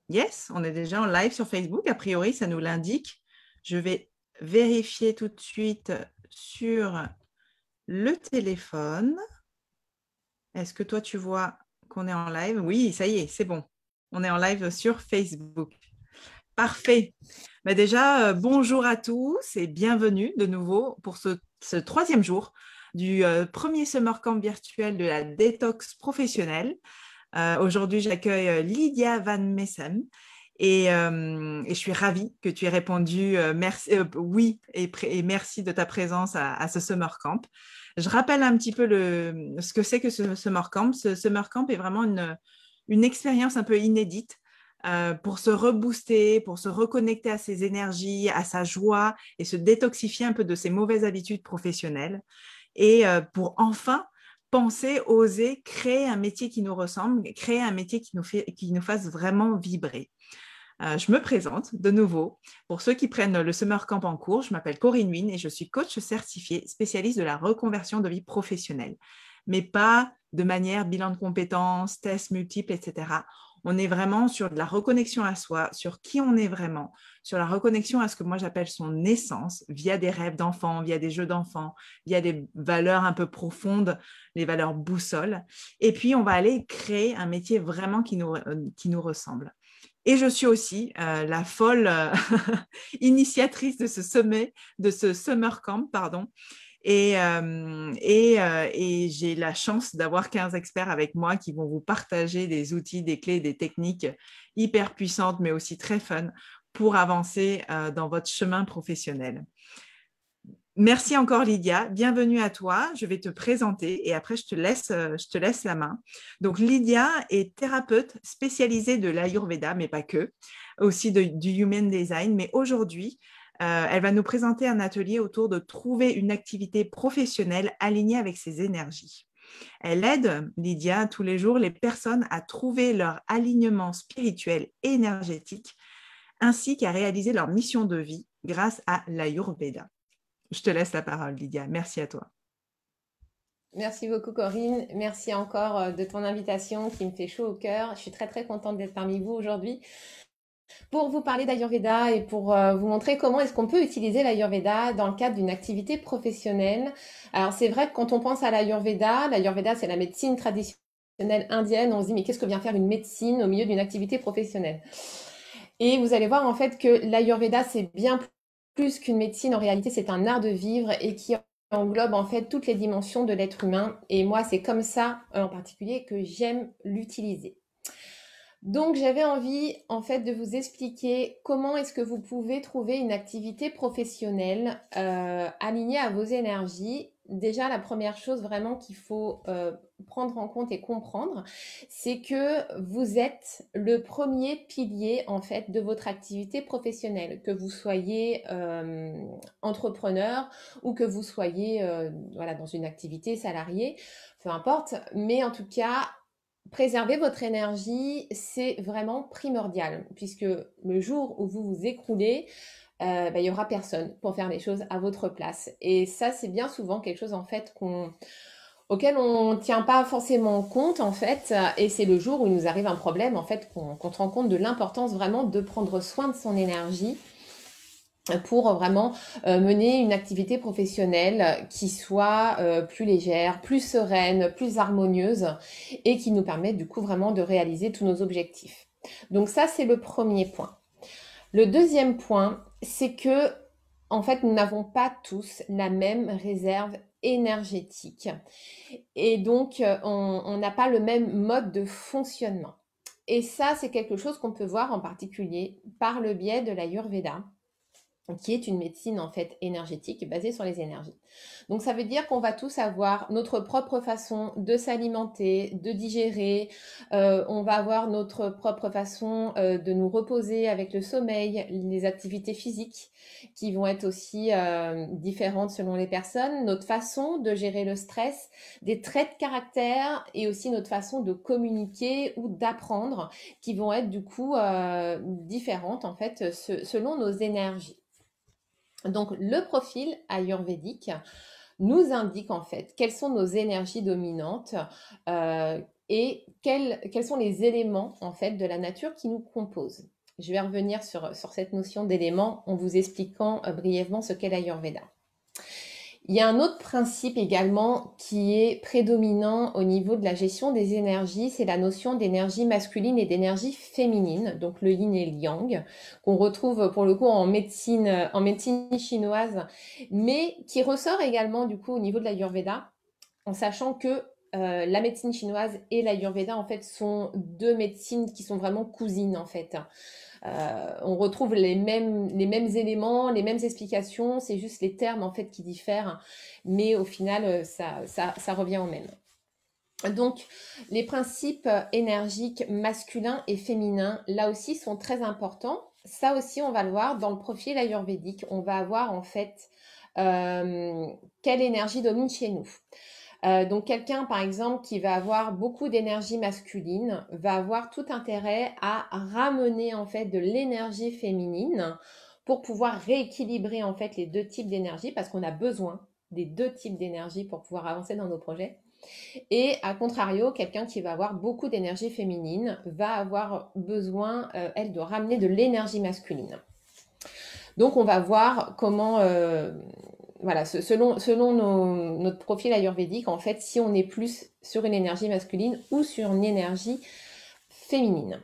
Yes, on est déjà en live sur Facebook. A priori, ça nous l'indique. Je vais vérifier tout de suite sur le téléphone. Est-ce que toi, tu vois qu'on est en live? Oui, ça y est, c'est bon. On est en live sur Facebook. Parfait. Mais déjà, bonjour à tous et bienvenue de nouveau pour ce troisième jour du premier Summer Camp virtuel de la détox professionnelle. Aujourd'hui, j'accueille Lydia Van Messem et je suis ravie que tu aies répondu merci, oui et merci de ta présence à ce Summer Camp. Je rappelle un petit peu ce que c'est que ce Summer Camp. Ce Summer Camp est vraiment une expérience un peu inédite pour se rebooster, pour se reconnecter à ses énergies, à sa joie et se détoxifier un peu de ses mauvaises habitudes professionnelles et pour enfin penser, oser créer un métier qui nous ressemble, créer un métier qui nous fasse vraiment vibrer. Je me présente de nouveau. Pour ceux qui prennent le Summer Camp en cours, je m'appelle Corinne Wynne et je suis coach certifiée spécialiste de la reconversion de vie professionnelle, mais pas de manière bilan de compétences, tests multiples, etc. On est vraiment sur de la reconnexion à soi, sur qui on est vraiment, sur la reconnexion à ce que moi j'appelle son essence, via des rêves d'enfants, via des jeux d'enfants, via des valeurs un peu profondes, les valeurs boussole. Et puis, on va aller créer un métier vraiment qui nous ressemble. Et je suis aussi la folle initiatrice de ce sommet, de ce summer camp, pardon. Et j'ai la chance d'avoir 15 experts avec moi qui vont vous partager des outils, des clés, des techniques hyper puissantes, mais aussi très fun pour avancer dans votre chemin professionnel. Merci encore Lydia, bienvenue à toi. Je vais te présenter et après je te laisse la main. Donc Lydia est thérapeute spécialisée de l'Ayurveda, mais pas que, aussi du Human Design. Mais aujourd'hui, elle va nous présenter un atelier autour de trouver une activité professionnelle alignée avec ses énergies. Elle aide, Lydia, tous les jours les personnes à trouver leur alignement spirituel et énergétique, ainsi qu'à réaliser leur mission de vie grâce à l'Ayurveda. Je te laisse la parole, Lydia. Merci à toi. Merci beaucoup Corinne, merci encore de ton invitation qui me fait chaud au cœur. Je suis très très contente d'être parmi vous aujourd'hui pour vous parler d'Ayurveda et pour vous montrer comment est-ce qu'on peut utiliser l'Ayurveda dans le cadre d'une activité professionnelle. Alors c'est vrai que quand on pense à l'Ayurveda c'est la médecine traditionnelle indienne, on se dit mais qu'est-ce que vient faire une médecine au milieu d'une activité professionnelle? Et vous allez voir en fait que l'Ayurveda c'est bien plus qu'une médecine, en réalité c'est un art de vivre et qui englobe en fait toutes les dimensions de l'être humain. Et moi c'est comme ça en particulier que j'aime l'utiliser. Donc j'avais envie en fait de vous expliquer comment est-ce que vous pouvez trouver une activité professionnelle alignée à vos énergies. Déjà la première chose vraiment qu'il faut prendre en compte et comprendre, c'est que vous êtes le premier pilier en fait de votre activité professionnelle, que vous soyez entrepreneur ou que vous soyez voilà, dans une activité salariée, peu importe, mais en tout cas préserver votre énergie, c'est vraiment primordial, puisque le jour où vous vous écroulez, il y aura personne pour faire les choses à votre place. Et ça, c'est bien souvent quelque chose en fait auquel on ne tient pas forcément compte en fait. Et c'est le jour où il nous arrive un problème en fait qu'on se rend compte de l'importance vraiment de prendre soin de son énergie pour vraiment mener une activité professionnelle qui soit plus légère, plus sereine, plus harmonieuse et qui nous permet du coup vraiment de réaliser tous nos objectifs. Donc ça, c'est le premier point. Le deuxième point, c'est que en fait, nous n'avons pas tous la même réserve énergétique et donc on n'a pas le même mode de fonctionnement. Et ça, c'est quelque chose qu'on peut voir en particulier par le biais de l'Ayurveda, qui est une médecine en fait énergétique basée sur les énergies. Donc ça veut dire qu'on va tous avoir notre propre façon de s'alimenter, de digérer, on va avoir notre propre façon de nous reposer avec le sommeil, les activités physiques qui vont être aussi différentes selon les personnes, notre façon de gérer le stress, des traits de caractère et aussi notre façon de communiquer ou d'apprendre qui vont être du coup différentes en fait selon nos énergies. Donc, le profil ayurvédique nous indique en fait quelles sont nos énergies dominantes, et quels sont les éléments en fait de la nature qui nous composent. Je vais revenir sur cette notion d'éléments en vous expliquant brièvement ce qu'est l'Ayurveda. Il y a un autre principe également qui est prédominant au niveau de la gestion des énergies, c'est la notion d'énergie masculine et d'énergie féminine, donc le yin et le yang, qu'on retrouve pour le coup en médecine chinoise, mais qui ressort également du coup au niveau de l'Ayurveda, en sachant que la médecine chinoise et l'Ayurveda en fait sont deux médecines qui sont vraiment cousines en fait. On retrouve les mêmes éléments, les mêmes explications, c'est juste les termes en fait qui diffèrent, mais au final, ça revient au même. Donc, les principes énergiques masculins et féminins, là aussi, sont très importants. Ça aussi, on va le voir dans le profil ayurvédique. On va avoir en fait quelle énergie domine chez nous. Donc quelqu'un, par exemple, qui va avoir beaucoup d'énergie masculine, va avoir tout intérêt à ramener en fait de l'énergie féminine pour pouvoir rééquilibrer en fait les deux types d'énergie parce qu'on a besoin des deux types d'énergie pour pouvoir avancer dans nos projets. Et à contrario, quelqu'un qui va avoir beaucoup d'énergie féminine va avoir besoin, elle, de ramener de l'énergie masculine. Donc on va voir comment voilà, selon notre profil ayurvédique, en fait, si on est plus sur une énergie masculine ou sur une énergie féminine.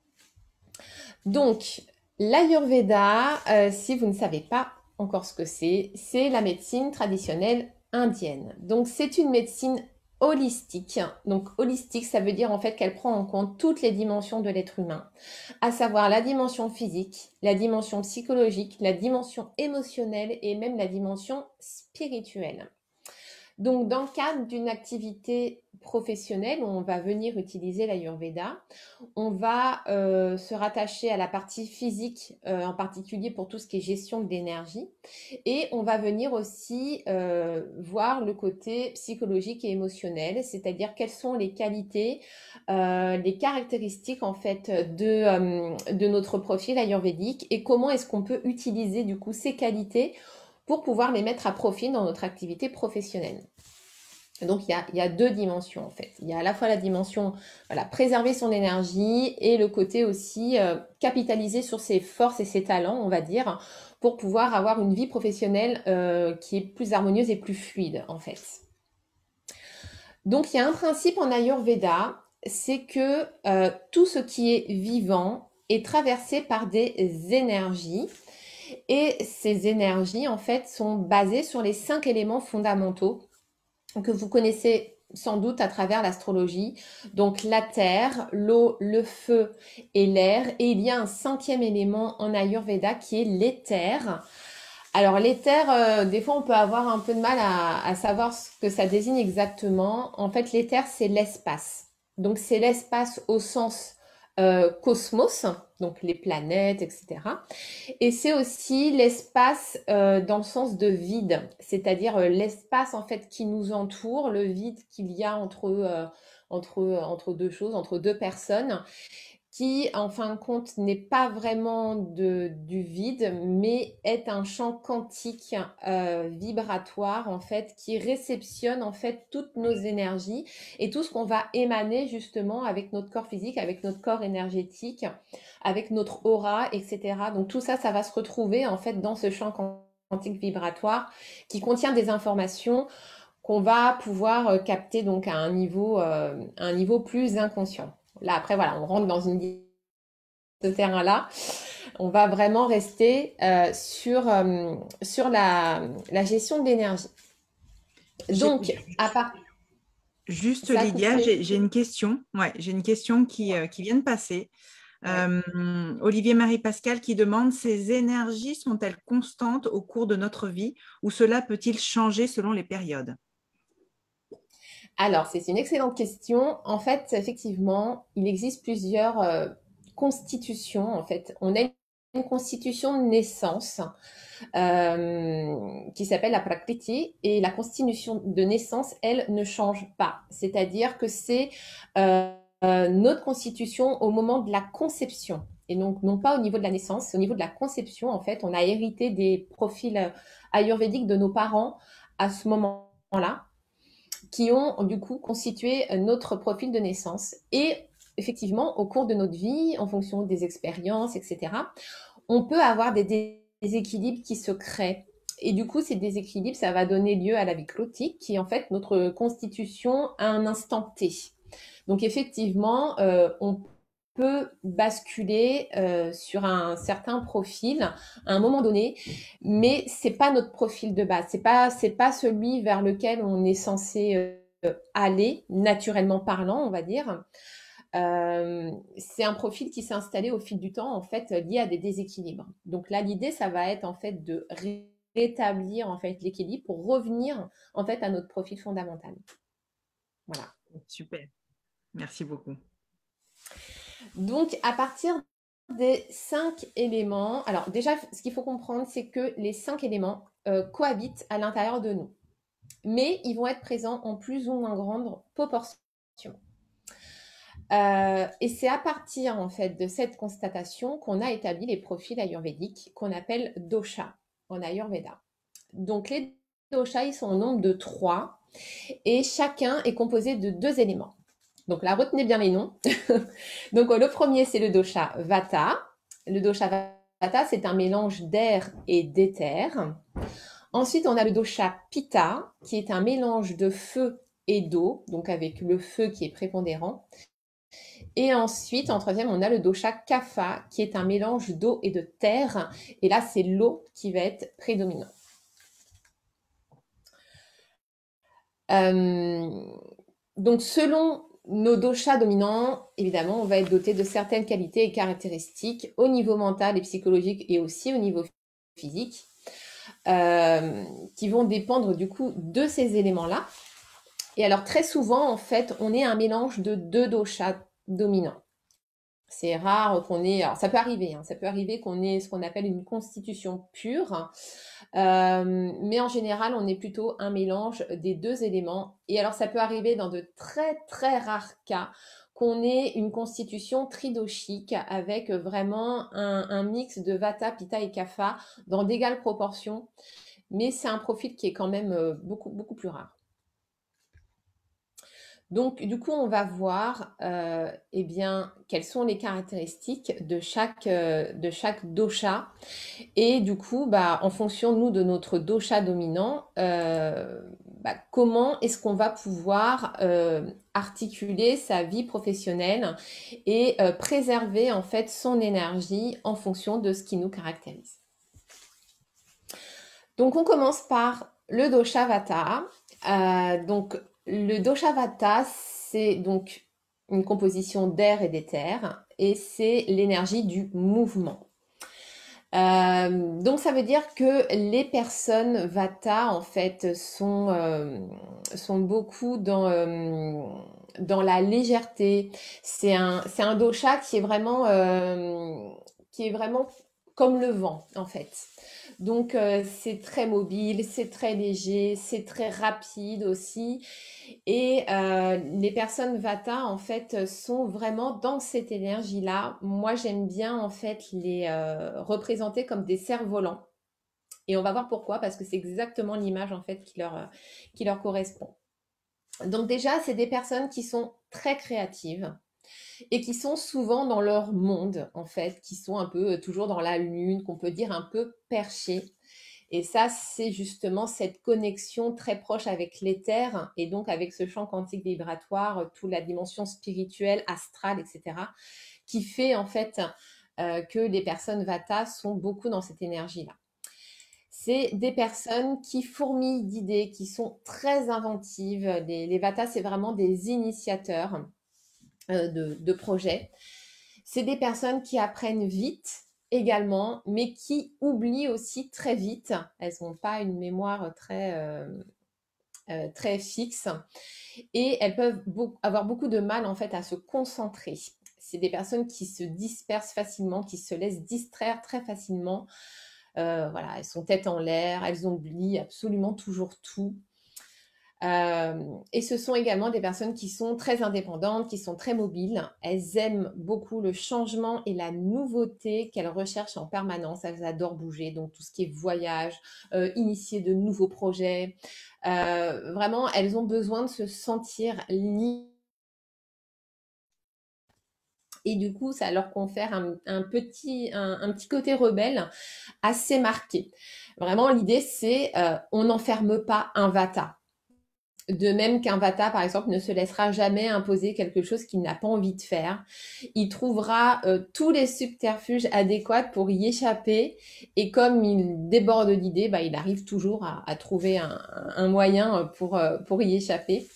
Donc, l'Ayurveda, si vous ne savez pas encore ce que c'est la médecine traditionnelle indienne. Donc, c'est une médecine holistique. Donc, holistique, ça veut dire en fait qu'elle prend en compte toutes les dimensions de l'être humain, à savoir la dimension physique, la dimension psychologique, la dimension émotionnelle et même la dimension spirituelle. Donc, dans le cadre d'une activité professionnelle où on va venir utiliser l'Ayurveda, on va se rattacher à la partie physique, en particulier pour tout ce qui est gestion de l'énergie. Et on va venir aussi voir le côté psychologique et émotionnel, c'est-à-dire quelles sont les qualités, les caractéristiques en fait de notre profil ayurvédique et comment est-ce qu'on peut utiliser du coup ces qualités pour pouvoir les mettre à profit dans notre activité professionnelle. Donc il y a deux dimensions en fait. Il y a à la fois la dimension voilà, préserver son énergie et le côté aussi capitaliser sur ses forces et ses talents, on va dire, pour pouvoir avoir une vie professionnelle qui est plus harmonieuse et plus fluide en fait. Donc il y a un principe en Ayurveda, c'est que tout ce qui est vivant est traversé par des énergies. Et ces énergies, en fait, sont basées sur les 5 éléments fondamentaux que vous connaissez sans doute à travers l'astrologie. Donc la terre, l'eau, le feu et l'air. Et il y a un 5e élément en Ayurveda qui est l'éther. Alors l'éther, des fois on peut avoir un peu de mal à savoir ce que ça désigne exactement. En fait, l'éther, c'est l'espace. Donc c'est l'espace au sens cosmos, donc les planètes, etc. Et c'est aussi l'espace dans le sens de vide, c'est-à-dire l'espace en fait qui nous entoure, le vide qu'il y a entre deux choses, entre deux personnes, qui en fin de compte n'est pas vraiment du vide, mais est un champ quantique vibratoire en fait qui réceptionne en fait toutes nos énergies et tout ce qu'on va émaner justement avec notre corps physique, avec notre corps énergétique, avec notre aura, etc. Donc tout ça, ça va se retrouver en fait dans ce champ quantique vibratoire qui contient des informations qu'on va pouvoir capter donc à un niveau plus inconscient. Là, après, voilà, on rentre dans ce terrain-là. On va vraiment rester sur la gestion de l'énergie. Donc, à part... Juste, Lydia, j'ai une question. Ouais, j'ai une question qui vient de passer. Ouais. Olivier Marie Pascal qui demande: ces énergies sont-elles constantes au cours de notre vie ou cela peut-il changer selon les périodes? Alors, c'est une excellente question. En fait, effectivement, il existe plusieurs constitutions. En fait, on a une constitution de naissance qui s'appelle la Prakriti et la constitution de naissance, elle, ne change pas. C'est-à-dire que c'est notre constitution au moment de la conception. Et donc, non pas au niveau de la naissance, c'est au niveau de la conception. En fait, on a hérité des profils ayurvédiques de nos parents à ce moment-là, qui ont du coup constitué notre profil de naissance. Et effectivement, au cours de notre vie, en fonction des expériences, etc., on peut avoir des déséquilibres qui se créent. Et du coup, ces déséquilibres, ça va donner lieu à la vie clotique, qui est en fait notre constitution à un instant T. Donc effectivement, on peut basculer sur un certain profil à un moment donné, mais c'est pas notre profil de base. C'est pas celui vers lequel on est censé aller naturellement parlant, on va dire. C'est un profil qui s'est installé au fil du temps, en fait, lié à des déséquilibres. Donc là, l'idée, ça va être en fait de rétablir en fait l'équilibre pour revenir en fait à notre profil fondamental. Voilà. Super. Merci beaucoup. Donc, à partir des 5 éléments, alors déjà, ce qu'il faut comprendre, c'est que les 5 éléments cohabitent à l'intérieur de nous, mais ils vont être présents en plus ou moins grande proportion. Et c'est à partir en fait de cette constatation qu'on a établi les profils ayurvédiques qu'on appelle dosha en Ayurveda. Donc les doshas, ils sont au nombre de 3 et chacun est composé de 2 éléments. Donc là, retenez bien les noms. Donc le premier, c'est le dosha Vata. Le dosha Vata, c'est un mélange d'air et d'éther. Ensuite, on a le dosha Pitta, qui est un mélange de feu et d'eau, donc avec le feu qui est prépondérant. Et ensuite, en troisième, on a le dosha Kapha, qui est un mélange d'eau et de terre. Et là, c'est l'eau qui va être prédominante. Donc, selon nos doshas dominants, évidemment, on va être doté de certaines qualités et caractéristiques au niveau mental et psychologique et aussi au niveau physique, qui vont dépendre du coup de ces éléments-là. Et alors, très souvent, en fait, on est un mélange de 2 doshas dominants. C'est rare qu'on ait, alors ça peut arriver qu'on ait ce qu'on appelle une constitution pure, mais en général, on est plutôt un mélange des 2 éléments. Et alors, ça peut arriver dans de très, très rares cas qu'on ait une constitution tridoshique avec vraiment un mix de Vata, Pitta et Kapha dans d'égales proportions, mais c'est un profil qui est quand même beaucoup, beaucoup plus rare. Donc, du coup, on va voir eh bien, quelles sont les caractéristiques de chaque dosha. Et du coup, bah, en fonction, nous, de notre dosha dominant, comment est-ce qu'on va pouvoir articuler sa vie professionnelle et préserver en fait son énergie en fonction de ce qui nous caractérise. Donc, on commence par le dosha Vata. Donc, le dosha Vata, c'est donc une composition d'air et d'éther et c'est l'énergie du mouvement. Donc ça veut dire que les personnes Vata en fait sont beaucoup dans la légèreté. C'est un dosha qui est vraiment comme le vent en fait. Donc c'est très mobile, c'est très léger, c'est très rapide aussi. Et les personnes Vata, en fait, sont vraiment dans cette énergie-là. Moi, j'aime bien, en fait, les représenter comme des cerfs-volants. Et on va voir pourquoi, parce que c'est exactement l'image, en fait, qui leur correspond. Donc déjà, c'est des personnes qui sont très créatives et qui sont souvent dans leur monde, en fait, qui sont un peu toujours dans la lune, qu'on peut dire un peu perchées. Et ça, c'est justement cette connexion très proche avec l'éther et donc avec ce champ quantique vibratoire, toute la dimension spirituelle, astrale, etc., qui fait en fait que les personnes Vata sont beaucoup dans cette énergie-là. C'est des personnes qui fourmillent d'idées, qui sont très inventives. Les Vata, c'est vraiment des initiateurs de projets. C'est des personnes qui apprennent vite également, mais qui oublient aussi très vite. Elles n'ont pas une mémoire très fixe et elles peuvent avoir beaucoup de mal en fait à se concentrer. C'est des personnes qui se dispersent facilement, qui se laissent distraire très facilement. Voilà, elles sont tête en l'air, elles oublient absolument toujours tout. Et ce sont également des personnes qui sont très indépendantes, qui sont très mobiles. Elles aiment beaucoup le changement et la nouveauté qu'elles recherchent en permanence. Elles adorent bouger, donc tout ce qui est voyage, initier de nouveaux projets. Vraiment, elles ont besoin de se sentir libres. Et du coup, ça leur confère un petit côté rebelle assez marqué. Vraiment, l'idée, c'est on n'enferme pas un vata. De même qu'un vata, par exemple, ne se laissera jamais imposer quelque chose qu'il n'a pas envie de faire. Il trouvera tous les subterfuges adéquats pour y échapper. Et comme il déborde d'idées, bah, il arrive toujours à trouver un moyen pour y échapper.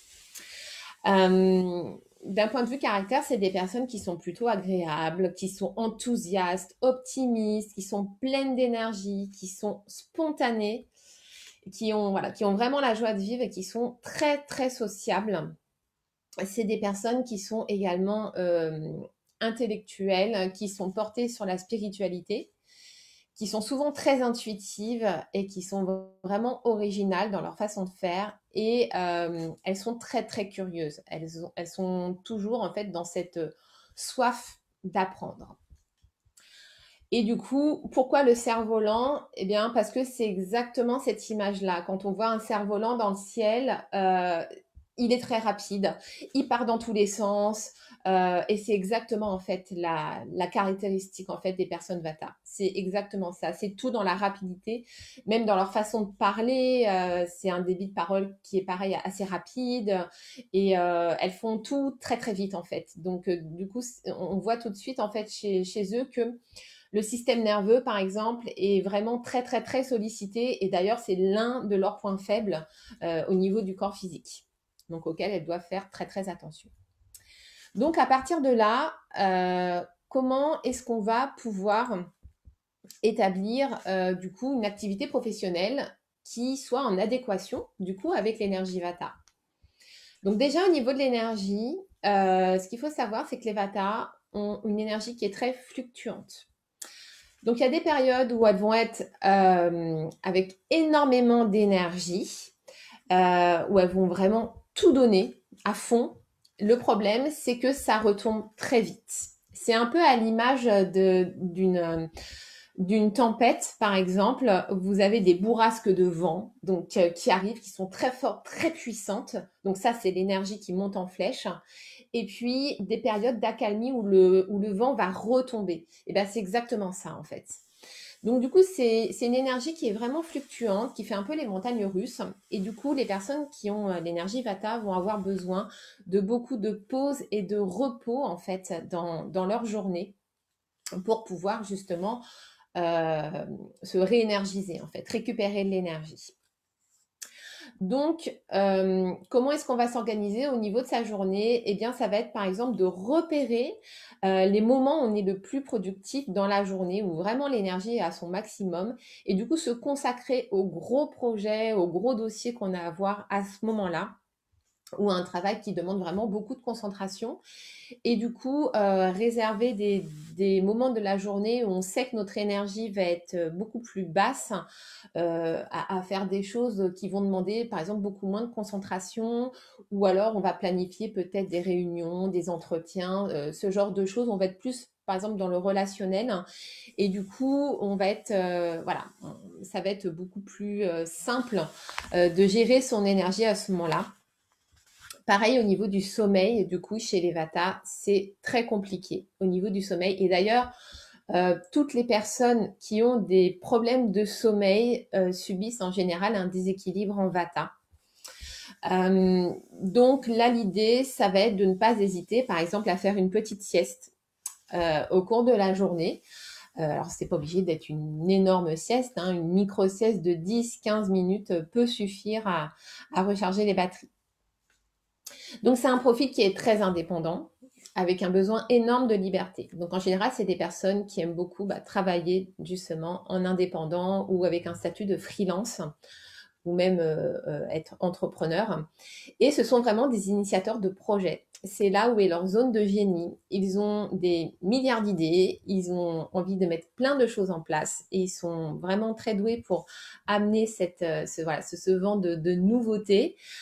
D'un point de vue caractère, c'est des personnes qui sont plutôt agréables, qui sont enthousiastes, optimistes, qui sont pleines d'énergie, qui sont spontanées, qui ont vraiment la joie de vivre et qui sont très, très sociables. C'est des personnes qui sont également intellectuelles, qui sont portées sur la spiritualité, qui sont souvent très intuitives et qui sont vraiment originales dans leur façon de faire. Et elles sont très, très curieuses. Elles sont toujours, en fait, dans cette soif d'apprendre. Et du coup, pourquoi le cerf-volant? Eh bien, parce que c'est exactement cette image-là. Quand on voit un cerf-volant dans le ciel, il est très rapide, il part dans tous les sens, et c'est exactement en fait la caractéristique en fait des personnes Vata. C'est exactement ça. C'est tout dans la rapidité, même dans leur façon de parler. C'est un débit de parole qui est pareil, assez rapide, et elles font tout très très vite en fait. Donc du coup, on voit tout de suite en fait chez eux que le système nerveux, par exemple, est vraiment très, très, très sollicité. Et d'ailleurs, c'est l'un de leurs points faibles au niveau du corps physique, donc auquel elles doivent faire très, très attention. Donc, à partir de là, comment est-ce qu'on va pouvoir établir, du coup, une activité professionnelle qui soit en adéquation, du coup, avec l'énergie Vata? Donc, déjà, au niveau de l'énergie, ce qu'il faut savoir, c'est que les Vata ont une énergie qui est très fluctuante. Donc, il y a des périodes où elles vont être avec énormément d'énergie, où elles vont vraiment tout donner à fond. Le problème, c'est que ça retombe très vite. C'est un peu à l'image d'une tempête, par exemple. Vous avez des bourrasques de vent donc, qui arrivent, qui sont très fortes, très puissantes. Donc ça, c'est l'énergie qui monte en flèche. Et puis des périodes d'accalmie où le vent va retomber. Et bien, c'est exactement ça, en fait. Donc, du coup, c'est une énergie qui est vraiment fluctuante, qui fait un peu les montagnes russes. Et du coup, les personnes qui ont l'énergie Vata vont avoir besoin de beaucoup de pauses et de repos, en fait, dans leur journée pour pouvoir justement se réénergiser, en fait, récupérer de l'énergie. Donc, comment est-ce qu'on va s'organiser au niveau de sa journée? Eh bien, ça va être par exemple de repérer les moments où on est le plus productif dans la journée, où vraiment l'énergie est à son maximum, et du coup se consacrer aux gros projets, aux gros dossiers qu'on a à voir à ce moment-là, ou un travail qui demande vraiment beaucoup de concentration. Et du coup, réserver des moments de la journée où on sait que notre énergie va être beaucoup plus basse, à faire des choses qui vont demander, par exemple, beaucoup moins de concentration, ou alors on va planifier peut-être des réunions, des entretiens, ce genre de choses. On va être plus, par exemple, dans le relationnel. Et du coup, on va être, voilà, ça va être beaucoup plus simple de gérer son énergie à ce moment-là. Pareil au niveau du sommeil, du coup, chez les Vata, c'est très compliqué au niveau du sommeil. Et d'ailleurs, toutes les personnes qui ont des problèmes de sommeil subissent en général un déséquilibre en Vata. Donc là, l'idée, ça va être de ne pas hésiter, par exemple, à faire une petite sieste au cours de la journée. Alors, c'est pas obligé d'être une énorme sieste, hein, une micro-sieste de 10-15 minutes peut suffire à recharger les batteries. Donc, c'est un profil qui est très indépendant, avec un besoin énorme de liberté. Donc, en général, c'est des personnes qui aiment beaucoup travailler justement en indépendant ou avec un statut de freelance ou même être entrepreneur. Et ce sont vraiment des initiateurs de projets. C'est là où est leur zone de génie. Ils ont des milliards d'idées, ils ont envie de mettre plein de choses en place et ils sont vraiment très doués pour amener ce vent de nouveautés.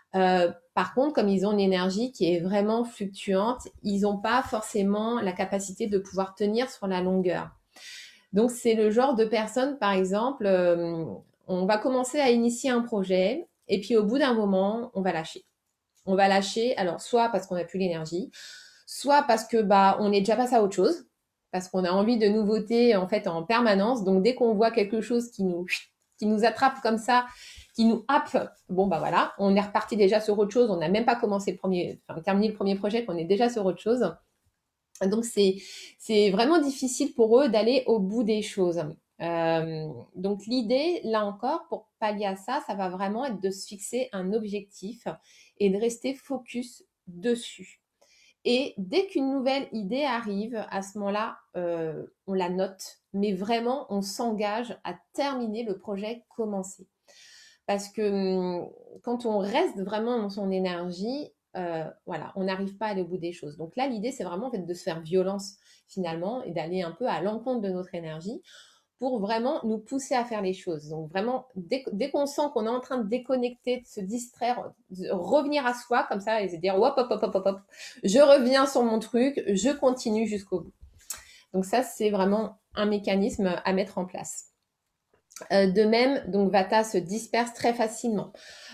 Par contre, comme ils ont une énergie qui est vraiment fluctuante, ils n'ont pas forcément la capacité de pouvoir tenir sur la longueur. Donc, c'est le genre de personne, par exemple, on va commencer à initier un projet et puis au bout d'un moment, on va lâcher. On va lâcher, alors soit parce qu'on n'a plus l'énergie, soit parce que on est déjà passé à autre chose, parce qu'on a envie de nouveautés en fait en permanence. Donc dès qu'on voit quelque chose qui nous attrape comme ça, qui nous happe, voilà, on est reparti déjà sur autre chose. On n'a même pas commencé terminé le premier projet, qu'on est déjà sur autre chose. Donc c'est vraiment difficile pour eux d'aller au bout des choses. Donc l'idée, là encore, pour pallier à ça, ça va vraiment être de se fixer un objectif et de rester focus dessus. Et dès qu'une nouvelle idée arrive, à ce moment-là, on la note, mais vraiment, on s'engage à terminer le projet commencé. Parce que quand on reste vraiment dans son énergie, voilà, on n'arrive pas à aller au bout des choses. Donc là, l'idée, c'est vraiment en fait, de se faire violence finalement et d'aller un peu à l'encontre de notre énergie pour vraiment nous pousser à faire les choses. Donc vraiment, dès qu'on sent qu'on est en train de déconnecter, de se distraire, de revenir à soi comme ça et se dire hop, hop, hop, hop, hop, hop, je reviens sur mon truc, je continue jusqu'au bout. Donc ça, c'est vraiment un mécanisme à mettre en place. De même, donc Vata se disperse très facilement.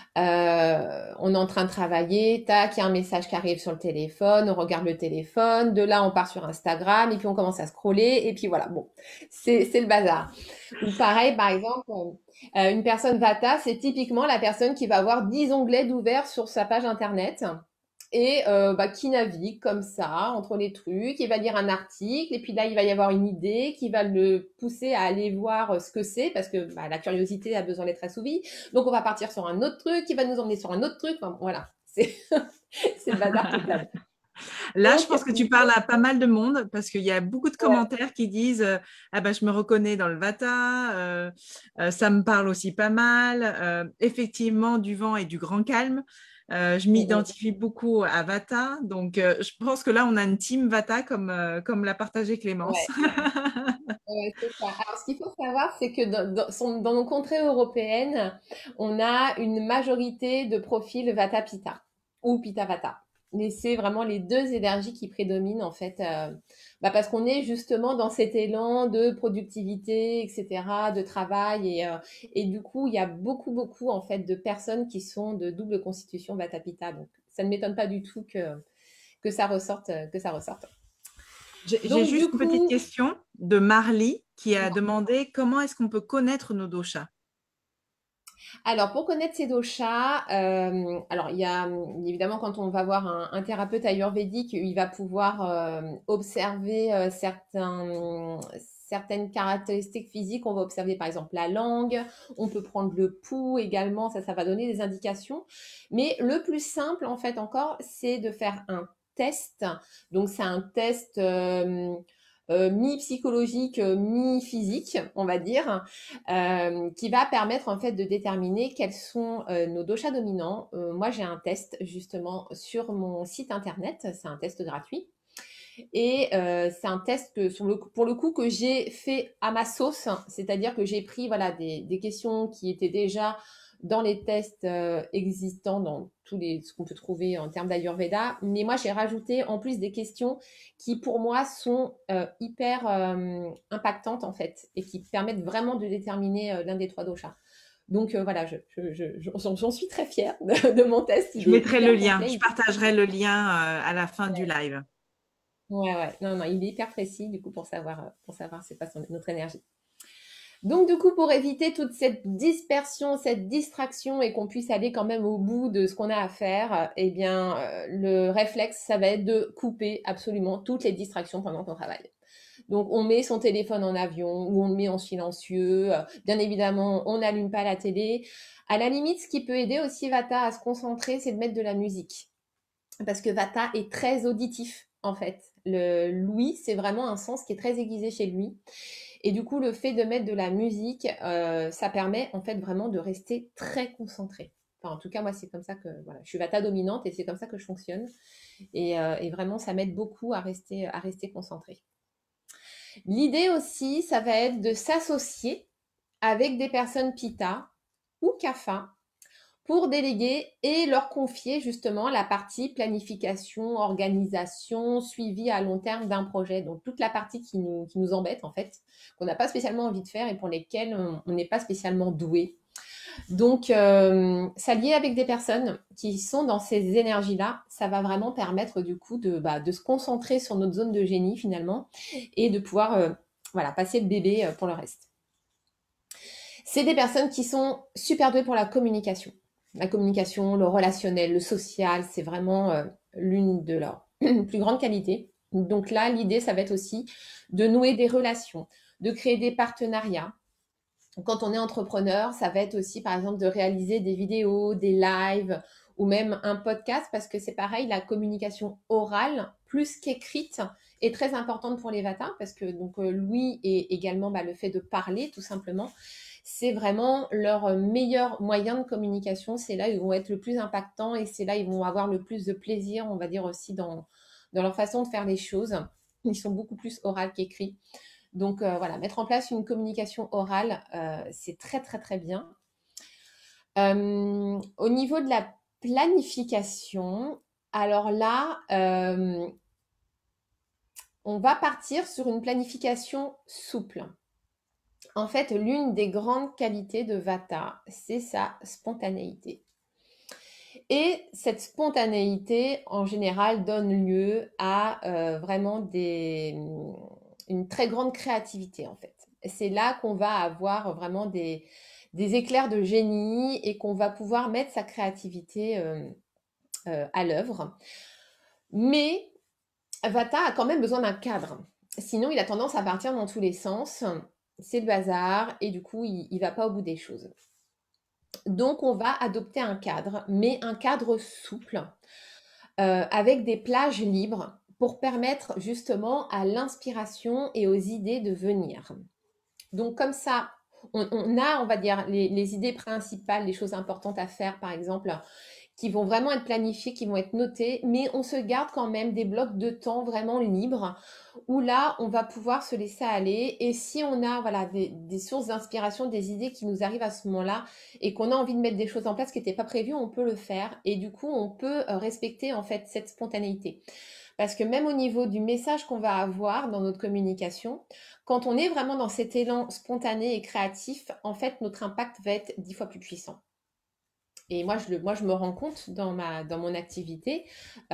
On est en train de travailler, tac, il y a un message qui arrive sur le téléphone, on regarde le téléphone, de là on part sur Instagram et puis on commence à scroller et puis voilà, bon, c'est le bazar. Ou pareil, par exemple, une personne Vata, c'est typiquement la personne qui va avoir 10 onglets d'ouvert sur sa page internet et qui navigue comme ça entre les trucs, il va lire un article et puis là il va y avoir une idée qui va le pousser à aller voir ce que c'est parce que la curiosité a besoin d'être assouvie. Donc on va partir sur un autre truc qui va nous emmener sur un autre truc. Enfin, voilà, c'est le bazar total. Là, je Donc, pense que tu parles à pas mal de monde parce qu'il y a beaucoup de ouais, commentaires qui disent ah ben, je me reconnais dans le Vata, ça me parle aussi pas mal. Effectivement, du vent et du grand calme. Je m'identifie beaucoup à Vata. Donc, je pense que là, on a une team Vata comme l'a partagé Clémence. ouais, ouais, c'est ça. Alors, ce qu'il faut savoir, c'est que dans nos contrées européennes, on a une majorité de profils Vata Pitta ou Pitta Vata. Mais c'est vraiment les deux énergies qui prédominent en fait, parce qu'on est justement dans cet élan de productivité, etc., de travail et du coup il y a beaucoup en fait de personnes qui sont de double constitution Vata Pitta. Donc ça ne m'étonne pas du tout que ça ressorte que ça ressorte. J'ai Donc juste du une petite coup, question de Marly qui a demandé comment est-ce qu'on peut connaître nos doshas. alors, pour connaître ces doshas, alors il y a évidemment quand on va voir un thérapeute ayurvédique, il va pouvoir observer certaines caractéristiques physiques. On va observer par exemple la langue, on peut prendre le pouls également, ça va donner des indications. Mais le plus simple en fait encore, c'est de faire un test. Donc c'est un test mi-psychologique, mi-physique, on va dire, qui va permettre en fait de déterminer quels sont nos doshas dominants. Moi, j'ai un test justement sur mon site internet. C'est un test gratuit. Et c'est un test pour le coup que j'ai fait à ma sauce, c'est-à-dire que j'ai pris voilà des questions qui étaient déjà dans les tests existants dans ce qu'on peut trouver en termes d'Ayurveda, mais moi j'ai rajouté en plus des questions qui pour moi sont hyper impactantes en fait et qui permettent vraiment de déterminer l'un des trois doshas. Donc voilà, j'en suis très fière de mon test, Je il est mettrai le hyper lien, complet. je partagerai le lien à la fin du live. Ouais. Non, il est hyper précis, du coup, pour savoir c'est pas notre énergie. Donc, du coup, pour éviter toute cette dispersion, cette distraction et qu'on puisse aller quand même au bout de ce qu'on a à faire, eh bien, le réflexe, ça va être de couper absolument toutes les distractions pendant qu'on travaille. Donc, on met son téléphone en avion ou on le met en silencieux. Bien évidemment, on n'allume pas la télé. À la limite, ce qui peut aider aussi Vata à se concentrer, c'est de mettre de la musique. Parce que Vata est très auditif, en fait. L'ouïe, c'est vraiment un sens qui est très aiguisé chez lui. Et du coup, le fait de mettre de la musique, ça permet en fait vraiment de rester très concentré. Enfin, en tout cas, moi, c'est comme ça que voilà, je suis Vata dominante et c'est comme ça que je fonctionne. Et vraiment, ça m'aide beaucoup à rester concentré. L'idée aussi, ça va être de s'associer avec des personnes Pitta ou Kapha pour déléguer et leur confier justement la partie planification, organisation, suivi à long terme d'un projet. Donc toute la partie qui nous embête en fait, qu'on n'a pas spécialement envie de faire et pour lesquelles on n'est pas spécialement doué. Donc s'allier avec des personnes qui sont dans ces énergies-là, ça va vraiment permettre du coup de se concentrer sur notre zone de génie finalement et de pouvoir passer le bébé pour le reste. C'est des personnes qui sont super douées pour la communication. La communication, le relationnel, le social, c'est vraiment l'une de leurs plus grandes qualités. Donc là, l'idée, ça va être aussi de nouer des relations, de créer des partenariats. Quand on est entrepreneur, ça va être aussi, par exemple, de réaliser des vidéos, des lives ou même un podcast parce que c'est pareil, la communication orale, plus qu'écrite, est très importante pour les Vata parce que donc l'ouïe et également le fait de parler tout simplement, c'est vraiment leur meilleur moyen de communication. C'est là où ils vont être le plus impactants et c'est là où ils vont avoir le plus de plaisir, on va dire aussi dans leur façon de faire les choses. Ils sont beaucoup plus orales qu'écrits. Donc mettre en place une communication orale, c'est très très très bien. Au niveau de la planification, alors là, on va partir sur une planification souple. En fait, l'une des grandes qualités de Vata, c'est sa spontanéité. Et cette spontanéité, en général, donne lieu à vraiment une très grande créativité, en fait. C'est là qu'on va avoir vraiment des éclairs de génie et qu'on va pouvoir mettre sa créativité à l'œuvre. Mais Vata a quand même besoin d'un cadre. Sinon, il a tendance à partir dans tous les sens. C'est le bazar et du coup, il ne va pas au bout des choses. Donc, on va adopter un cadre, mais un cadre souple, avec des plages libres pour permettre justement à l'inspiration et aux idées de venir. Donc, comme ça, on a, on va dire, les idées principales, les choses importantes à faire, par exemple, qui vont vraiment être planifiées, qui vont être notées, mais on se garde quand même des blocs de temps vraiment libres où là, on va pouvoir se laisser aller. Et si on a des sources d'inspiration, des idées qui nous arrivent à ce moment-là et qu'on a envie de mettre des choses en place qui n'étaient pas prévues, on peut le faire. Et du coup, on peut respecter en fait cette spontanéité. Parce que même au niveau du message qu'on va avoir dans notre communication, quand on est vraiment dans cet élan spontané et créatif, en fait, notre impact va être 10 fois plus puissant. Et moi, je me rends compte dans mon activité,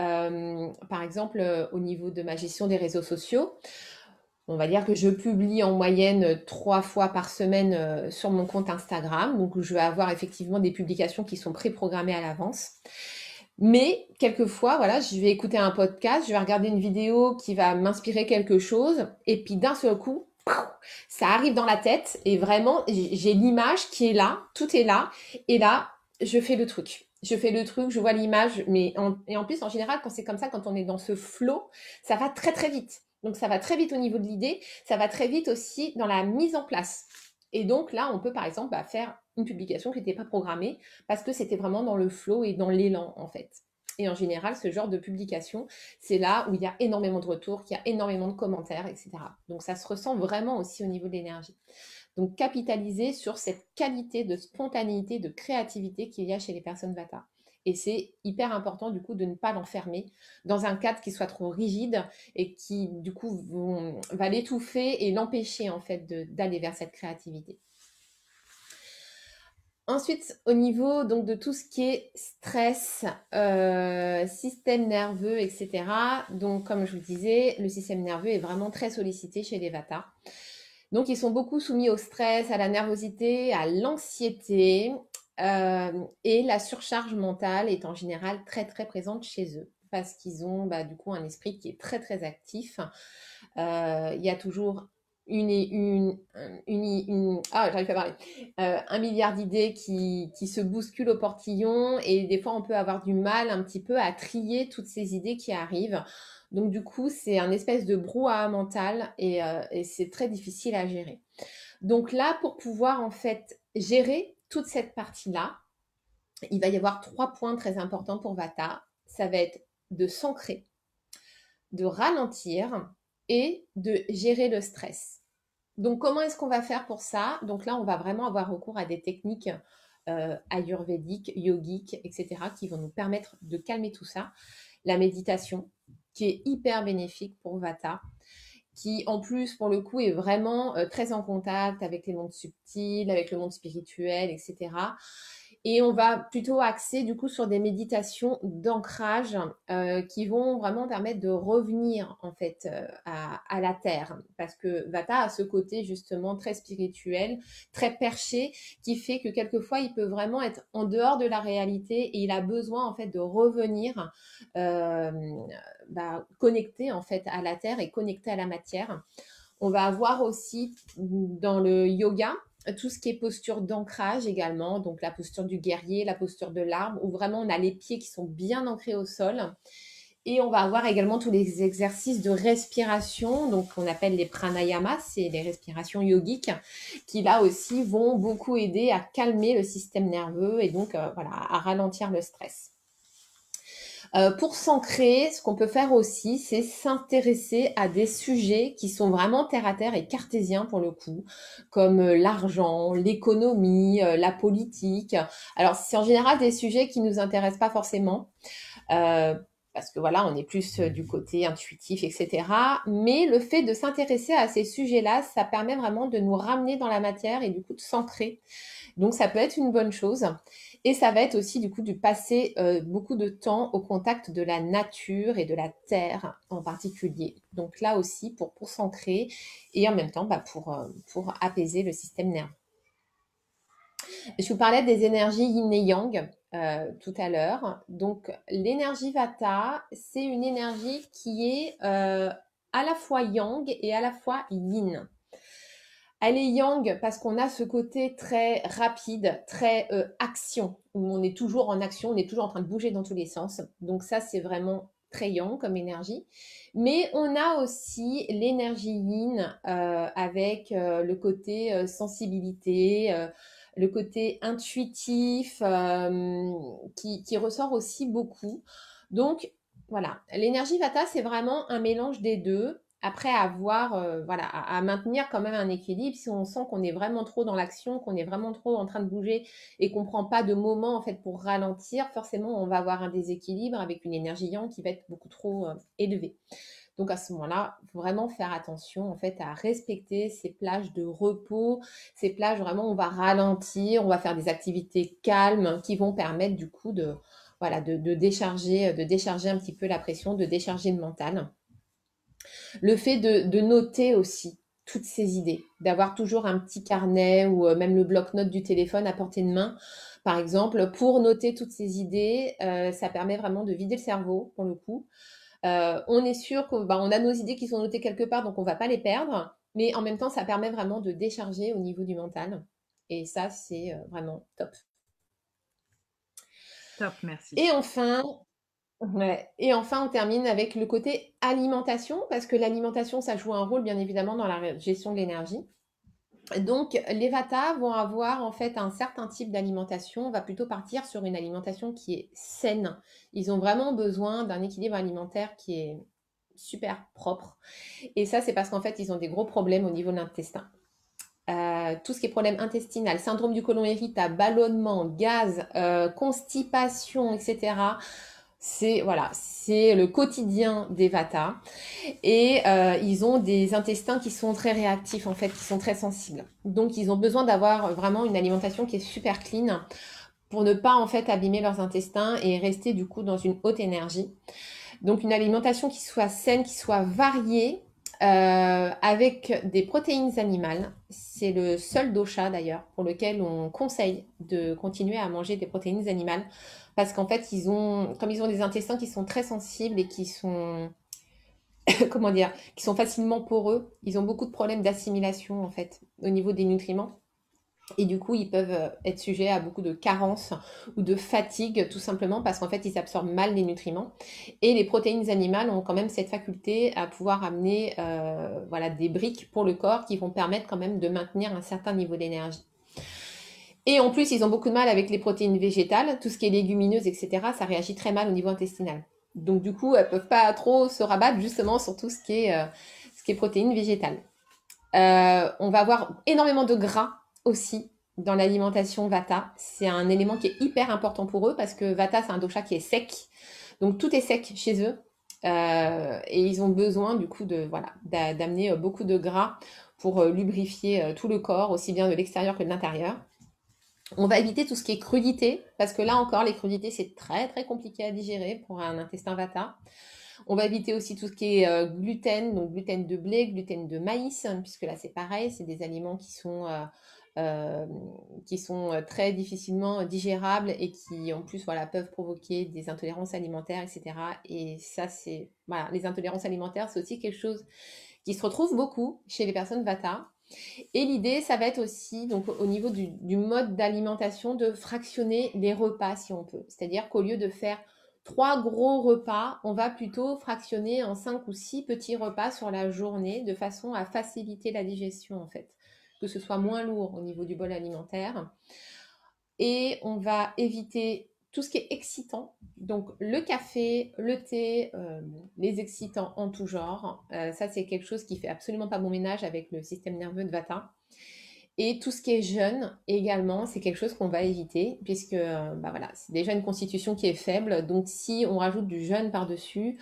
par exemple, au niveau de ma gestion des réseaux sociaux, on va dire que je publie en moyenne 3 fois par semaine sur mon compte Instagram. Donc, je vais avoir effectivement des publications qui sont préprogrammées à l'avance. Mais quelquefois, je vais écouter un podcast, je vais regarder une vidéo qui va m'inspirer quelque chose. Et puis d'un seul coup, ça arrive dans la tête et vraiment, j'ai l'image qui est là, tout est là. Et là, je fais le truc. Je vois l'image, et en plus, en général, quand c'est comme ça, quand on est dans ce flow, ça va très très vite. Donc ça va très vite au niveau de l'idée, ça va très vite aussi dans la mise en place. Et donc là, on peut par exemple faire une publication qui n'était pas programmée parce que c'était vraiment dans le flow et dans l'élan en fait. Et en général, ce genre de publication, c'est là où il y a énormément de retours, qu'il y a énormément de commentaires, etc. Donc ça se ressent vraiment aussi au niveau de l'énergie. Donc, capitaliser sur cette qualité de spontanéité, de créativité qu'il y a chez les personnes Vata. Et c'est hyper important, du coup, de ne pas l'enfermer dans un cadre qui soit trop rigide et qui, du coup, va l'étouffer et l'empêcher, en fait, d'aller vers cette créativité. Ensuite, au niveau donc, de tout ce qui est stress, système nerveux, etc. Donc, comme je vous disais, le système nerveux est vraiment très sollicité chez les Vata. Donc, ils sont beaucoup soumis au stress, à la nervosité, à l'anxiété. Et la surcharge mentale est en général très, très présente chez eux parce qu'ils ont du coup un esprit qui est très, très actif. Il y a toujours j'arrive pas à parler. 1 milliard d'idées qui se bousculent au portillon et des fois, on peut avoir du mal un petit peu à trier toutes ces idées qui arrivent. Donc, du coup, c'est un espèce de brouhaha mental et c'est très difficile à gérer. Donc là, pour pouvoir en fait gérer toute cette partie-là, il va y avoir 3 points très importants pour Vata. Ça va être de s'ancrer, de ralentir et de gérer le stress. Donc, comment est-ce qu'on va faire pour ça? Donc là, on va vraiment avoir recours à des techniques ayurvédiques, yogiques, etc., qui vont nous permettre de calmer tout ça. La méditation, qui est hyper bénéfique pour Vata, qui en plus, pour le coup, est vraiment très en contact avec les mondes subtils, avec le monde spirituel, etc. Et on va plutôt axer du coup sur des méditations d'ancrage qui vont vraiment permettre de revenir en fait à la terre. Parce que Vata a ce côté justement très spirituel, très perché, qui fait que quelquefois il peut vraiment être en dehors de la réalité et il a besoin en fait de revenir euh, connecté en fait à la terre et connecté à la matière. On va avoir aussi dans le yoga tout ce qui est posture d'ancrage également, donc la posture du guerrier, la posture de l'arbre, où vraiment on a les pieds qui sont bien ancrés au sol. Et on va avoir également tous les exercices de respiration, donc qu'on appelle les pranayamas, c'est les respirations yogiques, qui là aussi vont beaucoup aider à calmer le système nerveux et donc voilà, à ralentir le stress. Pour s'ancrer, ce qu'on peut faire aussi, c'est s'intéresser à des sujets qui sont vraiment terre à terre et cartésiens pour le coup, comme l'argent, l'économie, la politique. Alors, c'est en général des sujets qui nous intéressent pas forcément. Euh, parce que voilà, on est plus du côté intuitif, etc. Mais le fait de s'intéresser à ces sujets-là, ça permet vraiment de nous ramener dans la matière et du coup de s'ancrer. Donc ça peut être une bonne chose. Et ça va être aussi du coup de passer beaucoup de temps au contact de la nature et de la terre en particulier. Donc là aussi pour s'ancrer et en même temps pour apaiser le système nerveux. Je vous parlais des énergies yin et yang tout à l'heure. Donc l'énergie Vata, c'est une énergie qui est à la fois yang et à la fois yin. Elle est yang parce qu'on a ce côté très rapide, très action, où on est toujours en action, on est toujours en train de bouger dans tous les sens. Donc ça, c'est vraiment très yang comme énergie. Mais on a aussi l'énergie yin avec le côté sensibilité, le côté intuitif qui ressort aussi beaucoup. Donc voilà, l'énergie Vata, c'est vraiment un mélange des deux. Après, avoir, voilà, à maintenir quand même un équilibre. Si on sent qu'on est vraiment trop dans l'action, qu'on est vraiment trop en train de bouger et qu'on prend pas de moment en fait pour ralentir, forcément, on va avoir un déséquilibre avec une énergie yang qui va être beaucoup trop élevée. Donc à ce moment-là, il faut vraiment faire attention en fait à respecter ces plages de repos, ces plages vraiment où on va ralentir, on va faire des activités calmes qui vont permettre du coup de voilà de décharger un petit peu la pression, de décharger le mental. Le fait de noter aussi toutes ces idées, d'avoir toujours un petit carnet ou même le bloc-notes du téléphone à portée de main, par exemple, pour noter toutes ces idées, ça permet vraiment de vider le cerveau pour le coup. On est sûr qu'on on a nos idées qui sont notées quelque part, donc on ne va pas les perdre, mais en même temps, ça permet vraiment de décharger au niveau du mental. Et ça, c'est vraiment top. Top, merci. Et enfin, ouais. Et enfin, on termine avec le côté alimentation, parce que l'alimentation, ça joue un rôle bien évidemment dans la gestion de l'énergie. Donc, les Vata vont avoir en fait un certain type d'alimentation. On va plutôt partir sur une alimentation qui est saine. Ils ont vraiment besoin d'un équilibre alimentaire qui est super propre. Et ça, c'est parce qu'en fait, ils ont des gros problèmes au niveau de l'intestin. Tout ce qui est problème intestinal, syndrome du côlon irritable, ballonnement, gaz, constipation, etc. C'est voilà, c'est le quotidien des Vata et ils ont des intestins qui sont très réactifs en fait, qui sont très sensibles. Donc ils ont besoin d'avoir vraiment une alimentation qui est super clean pour ne pas en fait abîmer leurs intestins et rester du coup dans une haute énergie. Donc une alimentation qui soit saine, qui soit variée, avec des protéines animales. C'est le seul dosha d'ailleurs pour lequel on conseille de continuer à manger des protéines animales parce qu'en fait comme ils ont des intestins qui sont très sensibles et qui sont comment dire, qui sont facilement poreux, ils ont beaucoup de problèmes d'assimilation en fait au niveau des nutriments. Et du coup, ils peuvent être sujets à beaucoup de carences ou de fatigue, tout simplement parce qu'en fait, ils absorbent mal les nutriments. Et les protéines animales ont quand même cette faculté à pouvoir amener voilà, des briques pour le corps qui vont permettre quand même de maintenir un certain niveau d'énergie. Et en plus, ils ont beaucoup de mal avec les protéines végétales, tout ce qui est légumineuse, etc. Ça réagit très mal au niveau intestinal. Donc du coup, elles peuvent pas trop se rabattre justement sur tout ce qui est protéines végétales. On va avoir énormément de gras aussi dans l'alimentation Vata. C'est un élément qui est hyper important pour eux parce que Vata, c'est un dosha qui est sec. Donc tout est sec chez eux. Et ils ont besoin du coup d'amener beaucoup de gras pour lubrifier tout le corps, aussi bien de l'extérieur que de l'intérieur. On va éviter tout ce qui est crudité, parce que là encore, les crudités, c'est très très compliqué à digérer pour un intestin Vata. On va éviter aussi tout ce qui est gluten, donc gluten de blé, gluten de maïs, puisque là c'est pareil, c'est des aliments euh, qui sont très difficilement digérables et qui en plus voilà, peuvent provoquer des intolérances alimentaires, etc. Et ça, c'est voilà, les intolérances alimentaires, c'est aussi quelque chose qui se retrouve beaucoup chez les personnes Vata. Et l'idée, ça va être aussi, donc au niveau du mode d'alimentation, de fractionner les repas si on peut. C'est-à-dire qu'au lieu de faire 3 gros repas, on va plutôt fractionner en 5 ou 6 petits repas sur la journée de façon à faciliter la digestion en fait, que ce soit moins lourd au niveau du bol alimentaire. Et on va éviter tout ce qui est excitant, donc le café, le thé, les excitants en tout genre. Ça, c'est quelque chose qui fait absolument pas bon ménage avec le système nerveux de Vata. Et tout ce qui est jeûne également, c'est quelque chose qu'on va éviter, puisque voilà, c'est déjà une constitution qui est faible. Donc si on rajoute du jeûne par-dessus,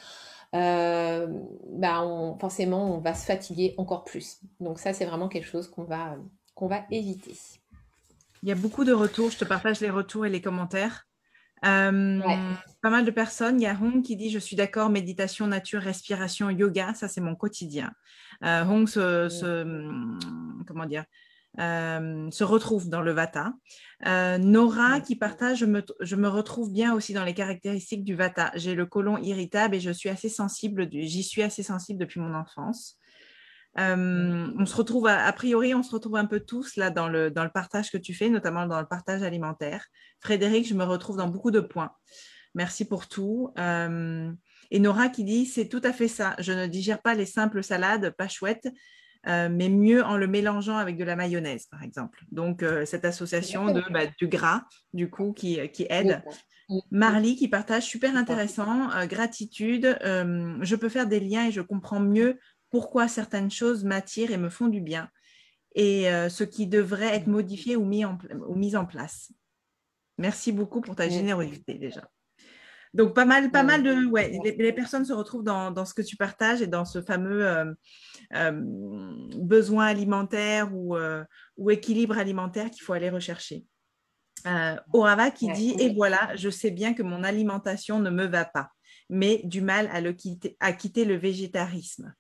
forcément, on va se fatiguer encore plus. Donc ça, c'est vraiment quelque chose qu'on va éviter. Il y a beaucoup de retours. Je te partage les retours et les commentaires. Ouais, Pas mal de personnes. Il y a Hong qui dit: je suis d'accord, méditation, nature, respiration, yoga, ça c'est mon quotidien. Hong comment dire, se retrouve dans le Vata. Nora qui partage: je me retrouve bien aussi dans les caractéristiques du Vata. J'ai le côlon irritable et j'y suis assez sensible depuis mon enfance. On se retrouve, a priori, on se retrouve un peu tous là dans le partage que tu fais, notamment dans le partage alimentaire. Frédéric, je me retrouve dans beaucoup de points. Merci pour tout. Et Nora qui dit: c'est tout à fait ça. Je ne digère pas les simples salades, pas chouettes, mais mieux en le mélangeant avec de la mayonnaise, par exemple. Donc, cette association exactement. du gras, du coup, qui aide. Mm. Marly qui partage: super C'est ça. intéressant, gratitude. Je peux faire des liens et je comprends mieux pourquoi certaines choses m'attirent et me font du bien et ce qui devrait être modifié ou mis en place. Merci beaucoup pour ta Mm. générosité déjà. Donc, pas mal Mm. de... Ouais, Merci. les personnes se retrouvent dans ce que tu partages et dans ce fameux euh, besoin alimentaire ou équilibre alimentaire qu'il faut aller rechercher. Orava qui Ouais. dit: et voilà, je sais bien que mon alimentation ne me va pas, mais du mal à quitter le végétarisme.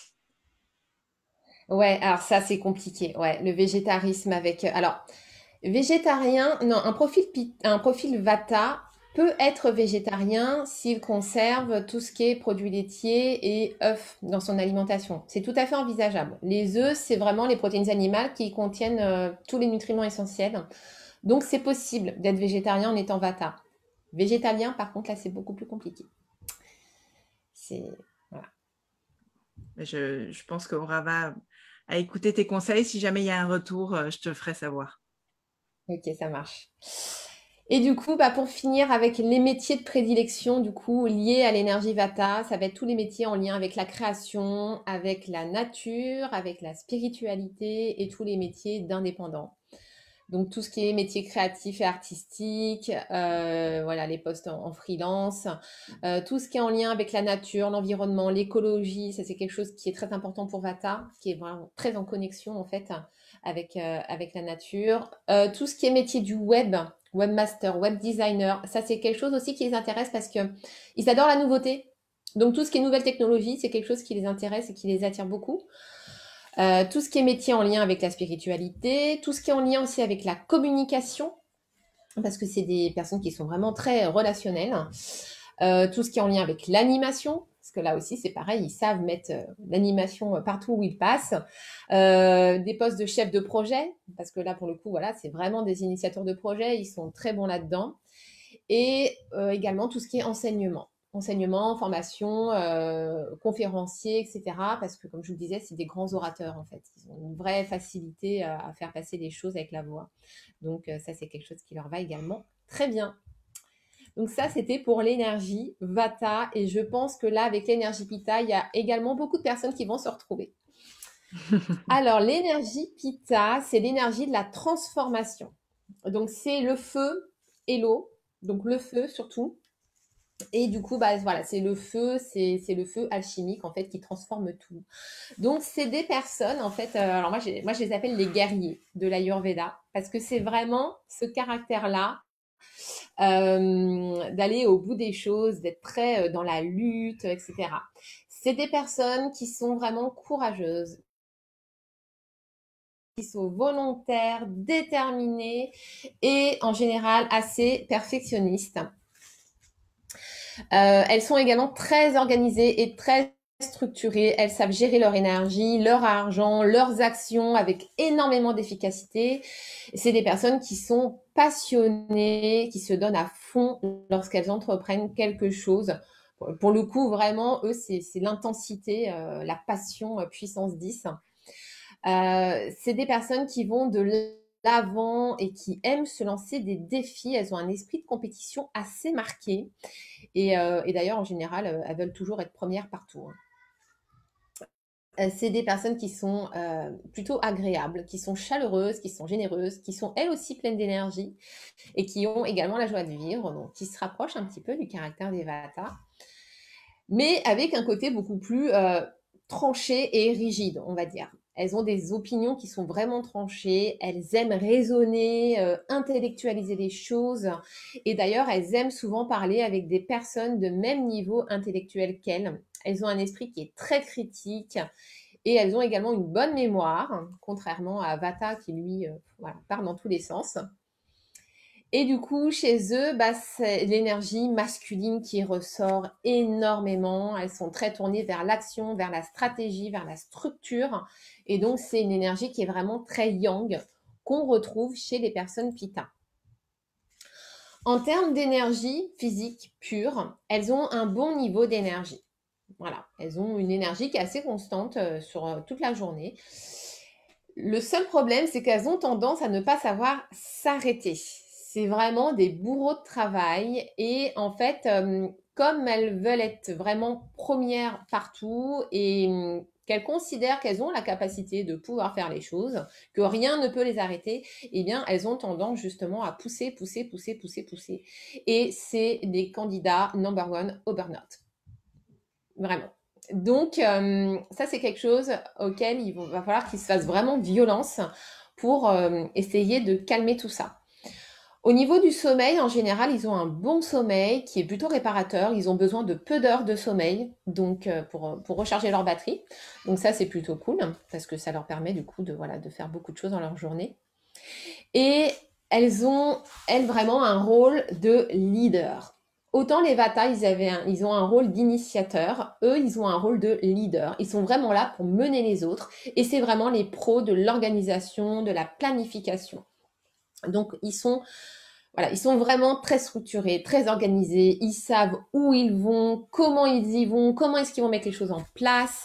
Ouais, alors ça c'est compliqué. Ouais, le végétarisme avec. Alors, végétarien, non, un profil Vata peut être végétarien s'il conserve tout ce qui est produits laitiers et œufs dans son alimentation. C'est tout à fait envisageable. Les œufs, c'est vraiment les protéines animales qui contiennent tous les nutriments essentiels. Donc c'est possible d'être végétarien en étant Vata. Végétalien, par contre, là c'est beaucoup plus compliqué. C'est voilà. Je pense qu'Orava a écouté tes conseils. Si jamais il y a un retour, je te ferai savoir. Ok, ça marche. Et du coup, pour finir avec les métiers de prédilection, du coup, liés à l'énergie Vata, ça va être tous les métiers en lien avec la création, avec la nature, avec la spiritualité et tous les métiers d'indépendants. Donc tout ce qui est métier créatif et artistique, voilà, les postes en freelance, tout ce qui est en lien avec la nature, l'environnement, l'écologie, ça c'est quelque chose qui est très important pour Vata, qui est vraiment très en connexion en fait avec la nature. Tout ce qui est métier du web, webmaster, web designer, ça c'est quelque chose aussi qui les intéresse parce que ils adorent la nouveauté. Donc tout ce qui est nouvelle technologie, c'est quelque chose qui les intéresse et qui les attire beaucoup. Tout ce qui est métier en lien avec la spiritualité, tout ce qui est en lien aussi avec la communication, parce que c'est des personnes qui sont vraiment très relationnelles. Tout ce qui est en lien avec l'animation, parce que là aussi c'est pareil, ils savent mettre l'animation partout où ils passent. Des postes de chef de projet, parce que là pour le coup, voilà, c'est vraiment des initiateurs de projet, ils sont très bons là-dedans. Et également tout ce qui est enseignement, formation, conférencier, etc. Parce que, comme je vous le disais, c'est des grands orateurs, en fait. Ils ont une vraie facilité à faire passer les choses avec la voix. Donc, ça, c'est quelque chose qui leur va également très bien. Donc, ça, c'était pour l'énergie Vata. Et je pense que là, avec l'énergie Pitta, il y a également beaucoup de personnes qui vont se retrouver. Alors, l'énergie Pitta, c'est l'énergie de la transformation. Donc, c'est le feu et l'eau. Donc, le feu surtout. Et du coup, bah, voilà, c'est le feu, c'est le feu alchimique, en fait, qui transforme tout. Donc, c'est des personnes, en fait, alors moi, je les appelle les guerriers de l'Ayurveda, parce que c'est vraiment ce caractère-là, d'aller au bout des choses, d'être très dans la lutte, etc. C'est des personnes qui sont vraiment courageuses, qui sont volontaires, déterminées et en général assez perfectionnistes. Elles sont également très organisées et très structurées. Elles savent gérer leur énergie, leur argent, leurs actions avec énormément d'efficacité. C'est des personnes qui sont passionnées, qui se donnent à fond lorsqu'elles entreprennent quelque chose. Pour le coup, vraiment, eux, c'est l'intensité, la passion, puissance 10. C'est des personnes qui vont de l'avant et qui aiment se lancer des défis. Elles ont un esprit de compétition assez marqué. Et d'ailleurs, en général, elles veulent toujours être premières partout, hein. C'est des personnes qui sont plutôt agréables, qui sont chaleureuses, qui sont généreuses, qui sont elles aussi pleines d'énergie et qui ont également la joie de vivre, donc qui se rapprochent un petit peu du caractère des Vata, mais avec un côté beaucoup plus tranché et rigide, on va dire. Elles ont des opinions qui sont vraiment tranchées, elles aiment raisonner, intellectualiser les choses, et d'ailleurs, elles aiment souvent parler avec des personnes de même niveau intellectuel qu'elles. Elles ont un esprit qui est très critique, et elles ont également une bonne mémoire, contrairement à Vata qui, lui, voilà, part dans tous les sens. Et du coup, chez eux, bah, c'est l'énergie masculine qui ressort énormément. Elles sont très tournées vers l'action, vers la stratégie, vers la structure. Et donc, c'est une énergie qui est vraiment très yang, qu'on retrouve chez les personnes Pitta. En termes d'énergie physique pure, elles ont un bon niveau d'énergie. Voilà, elles ont une énergie qui est assez constante sur toute la journée. Le seul problème, c'est qu'elles ont tendance à ne pas savoir s'arrêter. C'est vraiment des bourreaux de travail et en fait, comme elles veulent être vraiment premières partout et qu'elles considèrent qu'elles ont la capacité de pouvoir faire les choses, que rien ne peut les arrêter, eh bien, elles ont tendance justement à pousser, pousser, pousser, pousser, pousser. Et c'est des candidats number one au burn-out. Vraiment. Donc, ça, c'est quelque chose auquel va falloir qu'il se fasse vraiment violence pour essayer de calmer tout ça. Au niveau du sommeil, en général, ils ont un bon sommeil qui est plutôt réparateur. Ils ont besoin de peu d'heures de sommeil donc pour recharger leur batterie. Donc ça, c'est plutôt cool parce que ça leur permet du coup de, voilà, de faire beaucoup de choses dans leur journée. Et elles ont, elles, vraiment un rôle de leader. Autant les Vata, ils ont un rôle d'initiateur. Eux, ils ont un rôle de leader. Ils sont vraiment là pour mener les autres. Et c'est vraiment les pros de l'organisation, de la planification. Donc, voilà, ils sont vraiment très structurés, très organisés. Ils savent où ils vont, comment ils y vont, comment est-ce qu'ils vont mettre les choses en place.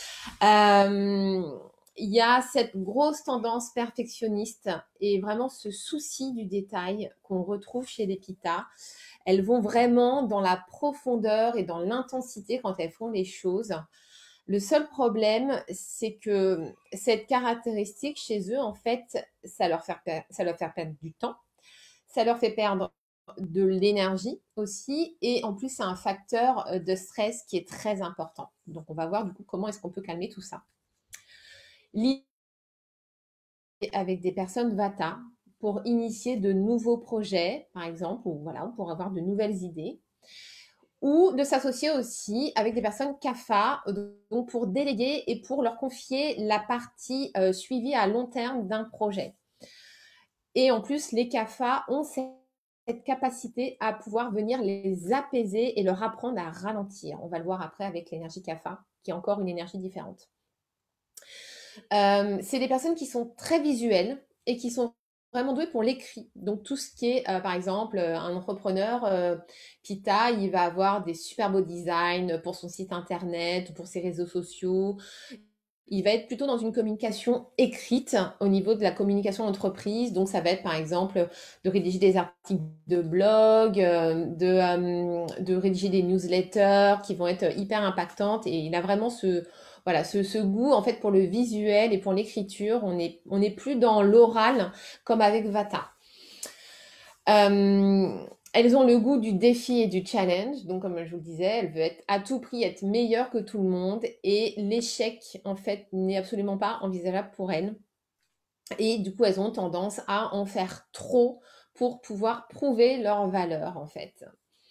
Il y a cette grosse tendance perfectionniste et vraiment ce souci du détail qu'on retrouve chez les Pitta. Elles vont vraiment dans la profondeur et dans l'intensité quand elles font les choses. Le seul problème, c'est que cette caractéristique chez eux, en fait, ça leur fait perdre du temps, ça leur fait perdre de l'énergie aussi, et en plus, c'est un facteur de stress qui est très important. Donc, on va voir du coup comment est-ce qu'on peut calmer tout ça. L'idée avec des personnes Vata pour initier de nouveaux projets, par exemple, ou voilà, pour avoir de nouvelles idées, ou de s'associer aussi avec des personnes Kapha, donc pour déléguer et pour leur confier la partie suivie à long terme d'un projet. Et en plus, les Kapha ont cette capacité à pouvoir venir les apaiser et leur apprendre à ralentir. On va le voir après avec l'énergie Kapha, qui est encore une énergie différente. C'est des personnes qui sont très visuelles et qui sont vraiment douées pour l'écrit. Donc tout ce qui est, par exemple, un entrepreneur Pitta, il va avoir des super beaux designs pour son site internet ou pour ses réseaux sociaux. Il va être plutôt dans une communication écrite au niveau de la communication entreprise. Donc, ça va être, par exemple, de rédiger des articles de blog, de rédiger des newsletters qui vont être hyper impactantes. Et il a vraiment voilà, ce goût en fait pour le visuel et pour l'écriture. On n'est plus dans l'oral comme avec Vata. Elles ont le goût du défi et du challenge. Donc, comme je vous le disais, elles veulent être à tout prix être meilleures que tout le monde. Et l'échec, en fait, n'est absolument pas envisageable pour elles. Et du coup, elles ont tendance à en faire trop pour pouvoir prouver leur valeur, en fait.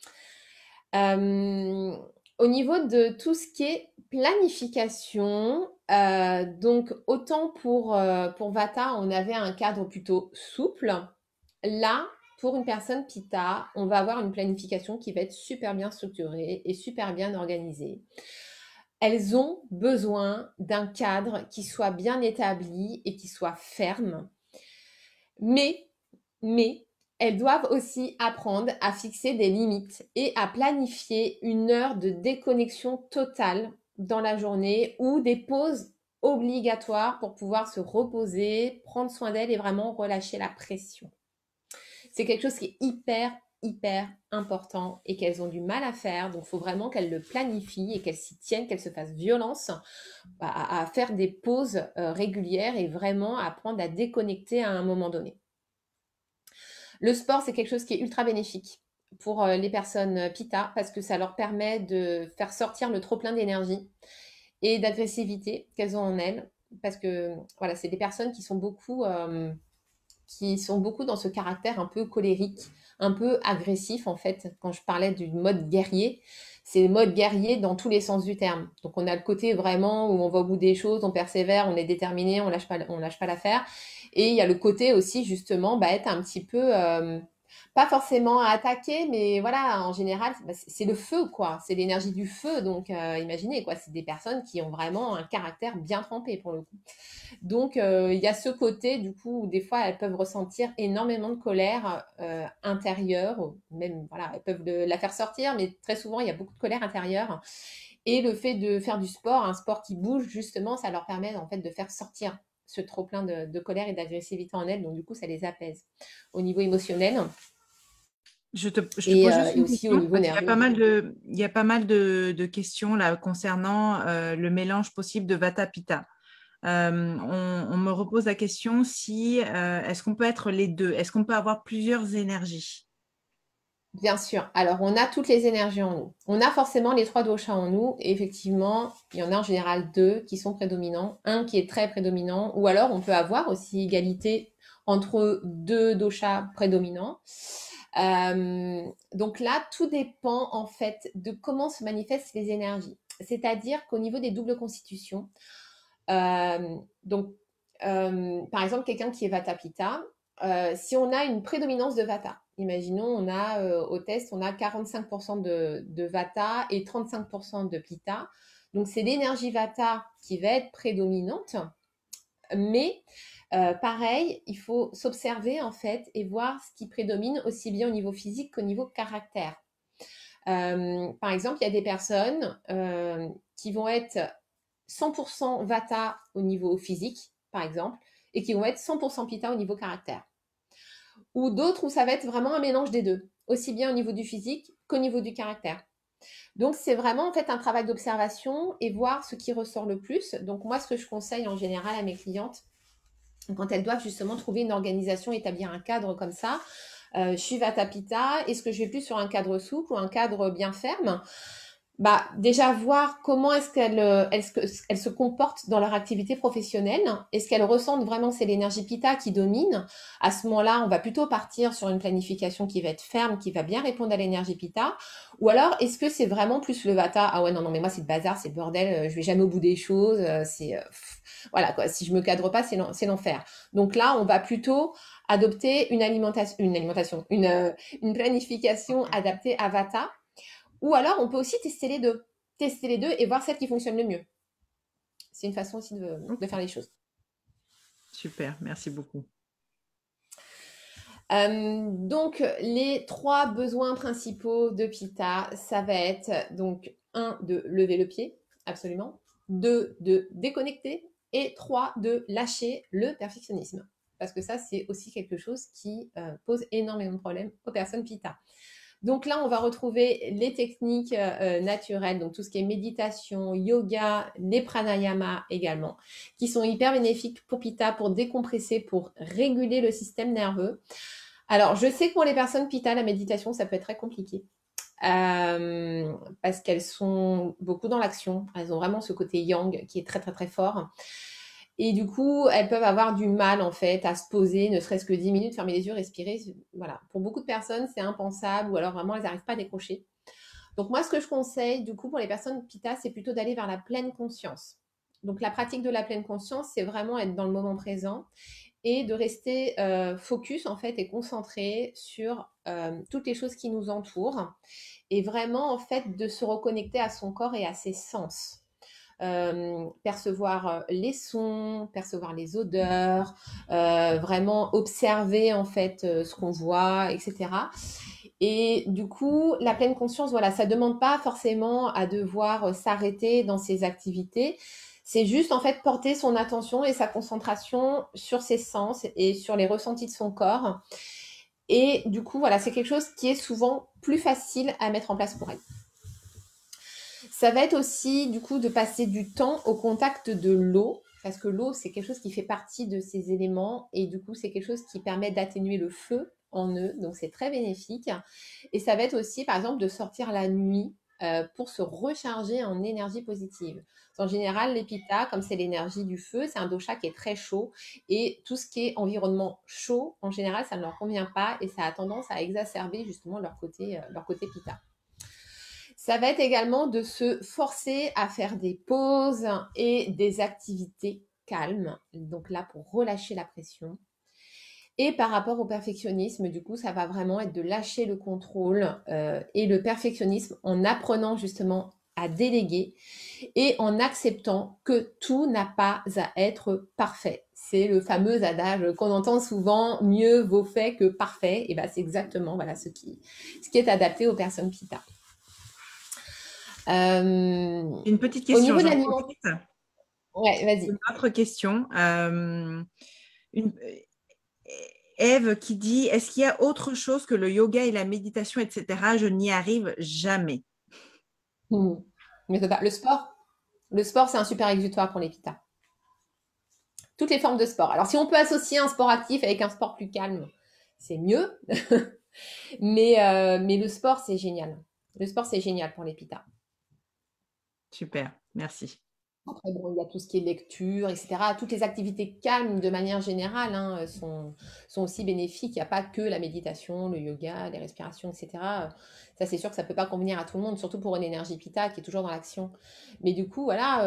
Au niveau de tout ce qui est planification, donc autant pour Vata, on avait un cadre plutôt souple. Là, pour une personne Pitta, on va avoir une planification qui va être super bien structurée et super bien organisée. Elles ont besoin d'un cadre qui soit bien établi et qui soit ferme. Mais, elles doivent aussi apprendre à fixer des limites et à planifier une heure de déconnexion totale dans la journée ou des pauses obligatoires pour pouvoir se reposer, prendre soin d'elles et vraiment relâcher la pression. C'est quelque chose qui est hyper important et qu'elles ont du mal à faire. Donc, il faut vraiment qu'elles le planifient et qu'elles s'y tiennent, qu'elles se fassent violence à faire des pauses régulières et vraiment apprendre à déconnecter à un moment donné. Le sport, c'est quelque chose qui est ultra bénéfique pour les personnes Pitta parce que ça leur permet de faire sortir le trop-plein d'énergie et d'agressivité qu'elles ont en elles. Parce que voilà, c'est des personnes qui sont beaucoup dans ce caractère un peu colérique, un peu agressif en fait. Quand je parlais du mode guerrier, c'est le mode guerrier dans tous les sens du terme. Donc on a le côté vraiment où on va au bout des choses, on persévère, on est déterminé, on lâche pas l'affaire. Et il y a le côté aussi justement être un petit peu pas forcément à attaquer, mais voilà, en général, c'est le feu, quoi. C'est l'énergie du feu. Donc, imaginez, quoi, c'est des personnes qui ont vraiment un caractère bien trempé, pour le coup. Donc, il y a ce côté, du coup, où des fois, elles peuvent ressentir énormément de colère intérieure. Même, voilà, elles peuvent la faire sortir, mais très souvent, il y a beaucoup de colère intérieure. Et le fait de faire du sport, un sport qui bouge, justement, ça leur permet, en fait, de faire sortir ce trop-plein de colère et d'agressivité en elles. Donc, du coup, ça les apaise. Au niveau émotionnel, je te pose juste et une aussi au question niveau parce qu'il y a nerveux. pas mal de questions là concernant le mélange possible de Vata Pitta. On me repose la question si est-ce qu'on peut être les deux? Est-ce qu'on peut avoir plusieurs énergies? Bien sûr. Alors, on a toutes les énergies en nous. On a forcément les trois doshas en nous. Et effectivement, il y en a en général deux qui sont prédominants. Un qui est très prédominant. Ou alors, on peut avoir aussi égalité entre deux doshas prédominants. Donc là, tout dépend en fait de comment se manifestent les énergies. C'est-à-dire qu'au niveau des doubles constitutions, donc par exemple, quelqu'un qui est Vata Pitta, si on a une prédominance de Vata, imaginons on a au test, on a 45% de Vata et 35% de Pitta. Donc c'est l'énergie Vata qui va être prédominante, mais pareil, il faut s'observer en fait et voir ce qui prédomine aussi bien au niveau physique qu'au niveau caractère. Par exemple, il y a des personnes qui vont être 100% Vata au niveau physique, par exemple, et qui vont être 100% Pitta au niveau caractère. Ou d'autres où ça va être vraiment un mélange des deux, aussi bien au niveau du physique qu'au niveau du caractère. Donc, c'est vraiment en fait un travail d'observation et voir ce qui ressort le plus. Donc, moi, ce que je conseille en général à mes clientes, quand elles doivent justement trouver une organisation, établir un cadre comme ça, je suis Vata Pitta, est-ce que je vais plus sur un cadre souple ou un cadre bien ferme? Déjà voir comment est-ce qu'elles se comportent dans leur activité professionnelle. Est-ce qu'elles ressentent vraiment c'est l'énergie Pitta qui domine? À ce moment-là, on va plutôt partir sur une planification qui va être ferme, qui va bien répondre à l'énergie Pitta. Ou alors, est-ce que c'est vraiment plus le Vata? Ah ouais, non, mais moi, c'est le bazar, c'est le bordel, je vais jamais au bout des choses, voilà, quoi. Si je me cadre pas, c'est l'enfer. Donc là, on va plutôt adopter une planification adaptée à Vata. Ou alors, on peut aussi tester les deux. Tester les deux et voir celle qui fonctionne le mieux. C'est une façon aussi de faire les choses. Super, merci beaucoup. Donc, les trois besoins principaux de Pitta, ça va être donc 1, de lever le pied, absolument. 2, de déconnecter. Et 3, de lâcher le perfectionnisme. Parce que ça, c'est aussi quelque chose qui pose énormément de problèmes aux personnes Pitta. Donc là, on va retrouver les techniques naturelles, donc tout ce qui est méditation, yoga, les pranayama également, qui sont hyper bénéfiques pour Pitta, pour décompresser, pour réguler le système nerveux. Alors, je sais que pour les personnes Pitta, la méditation, ça peut être très compliqué. Parce qu'elles sont beaucoup dans l'action. Elles ont vraiment ce côté yang qui est très, très, très fort. Et du coup, elles peuvent avoir du mal, en fait, à se poser, ne serait-ce que 10 minutes, fermer les yeux, respirer. Voilà. Pour beaucoup de personnes, c'est impensable ou alors vraiment, elles n'arrivent pas à décrocher. Donc, moi, ce que je conseille, du coup, pour les personnes Pitta, c'est plutôt d'aller vers la pleine conscience. Donc, la pratique de la pleine conscience, c'est vraiment être dans le moment présent et de rester focus, en fait, et concentré sur toutes les choses qui nous entourent et vraiment, en fait, de se reconnecter à son corps et à ses sens. Percevoir les sons, percevoir les odeurs, vraiment observer en fait ce qu'on voit, etc. Et du coup, la pleine conscience, voilà, ça demande pas forcément à devoir s'arrêter dans ses activités. C'est juste en fait porter son attention et sa concentration sur ses sens et sur les ressentis de son corps. Et du coup, voilà, c'est quelque chose qui est souvent plus facile à mettre en place pour elle. Ça va être aussi du coup de passer du temps au contact de l'eau, parce que l'eau, c'est quelque chose qui fait partie de ces éléments, et du coup, c'est quelque chose qui permet d'atténuer le feu en eux, donc c'est très bénéfique. Et ça va être aussi, par exemple, de sortir la nuit pour se recharger en énergie positive. En général, les pitta, comme c'est l'énergie du feu, c'est un dosha qui est très chaud, et tout ce qui est environnement chaud, en général, ça ne leur convient pas, et ça a tendance à exacerber justement leur côté pitta. Ça va être également de se forcer à faire des pauses et des activités calmes. Donc là, pour relâcher la pression. Et par rapport au perfectionnisme, du coup, ça va vraiment être de lâcher le contrôle et le perfectionnisme en apprenant justement à déléguer et en acceptant que tout n'a pas à être parfait. C'est le fameux adage qu'on entend souvent, mieux vaut fait que parfait. Et ben, c'est exactement voilà, ce qui est adapté aux personnes pitta. Une petite Au question, niveau de j'en l'alimentation, profite. ouais, vas-y. Une autre question. Une- Ève qui dit, est-ce qu'il y a autre chose que le yoga et la méditation, etc. Je n'y arrive jamais. Mais le sport, c'est un super exutoire pour les pitas. Toutes les formes de sport. Alors, si on peut associer un sport actif avec un sport plus calme, c'est mieux. mais le sport, c'est génial. Le sport, c'est génial pour les pitas. Super, merci. Après, bon, il y a tout ce qui est lecture, etc. Toutes les activités calmes, de manière générale, hein, sont aussi bénéfiques. Il n'y a pas que la méditation, le yoga, les respirations, etc. Ça, c'est sûr que ça ne peut pas convenir à tout le monde, surtout pour une énergie pitta qui est toujours dans l'action. Mais du coup, voilà,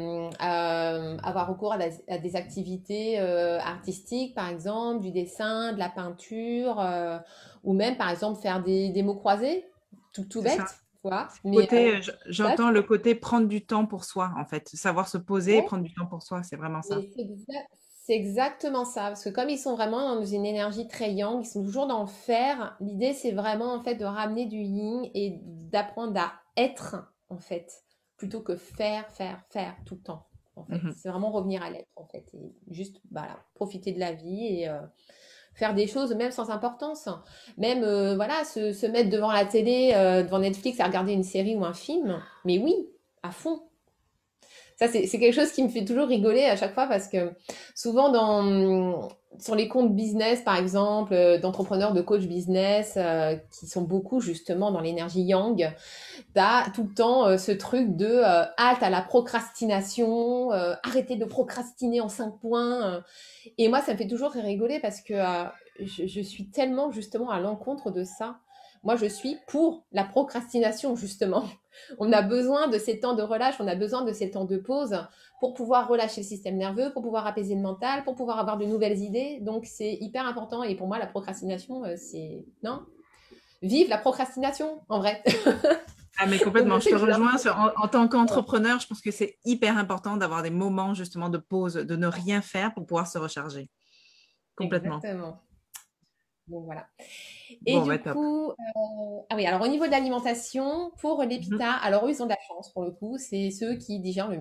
avoir recours à des activités artistiques, par exemple, du dessin, de la peinture, ou même, par exemple, faire des mots croisés, tout C'est ça. bête, quoi. Mais Côté, ça, j'entends le côté prendre du temps pour soi, en fait. Savoir se poser et ouais. prendre du temps pour soi, c'est vraiment ça. Mais c'est exactement ça, parce que comme ils sont vraiment dans une énergie très yang, ils sont toujours dans le faire, l'idée c'est vraiment en fait de ramener du yin et d'apprendre à être en fait, plutôt que faire tout le temps en fait. Mhm. C'est vraiment revenir à l'être en fait, et juste voilà, profiter de la vie et faire des choses même sans importance. Même voilà, se mettre devant la télé, devant Netflix à regarder une série ou un film, mais oui, à fond. Ça, c'est quelque chose qui me fait toujours rigoler à chaque fois parce que souvent sur les comptes business, par exemple, d'entrepreneurs, de coach business, qui sont beaucoup justement dans l'énergie yang, t'as tout le temps ce truc de halte à la procrastination, arrêtez de procrastiner en 5 points. Et moi, ça me fait toujours rigoler parce que je suis tellement justement à l'encontre de ça. Moi, je suis pour la procrastination, justement. On a besoin de ces temps de relâche, on a besoin de ces temps de pause pour pouvoir relâcher le système nerveux, pour pouvoir apaiser le mental, pour pouvoir avoir de nouvelles idées. Donc, c'est hyper important. Et pour moi, la procrastination, c'est... Non, vive la procrastination, en vrai. Ah, mais Donc, complètement, je je sais te que je suis un rejoins. En tant peu... qu'entrepreneur, je pense que c'est hyper important d'avoir des moments justement de pause, de ne rien faire pour pouvoir se recharger. Complètement. Exactement. Donc, voilà. Et Bon, du bah, top. coup, ah oui, alors au niveau de l'alimentation, pour les Mhm. pitas, alors eux, ils ont de la chance pour le coup, c'est ceux qui digèrent le mieux.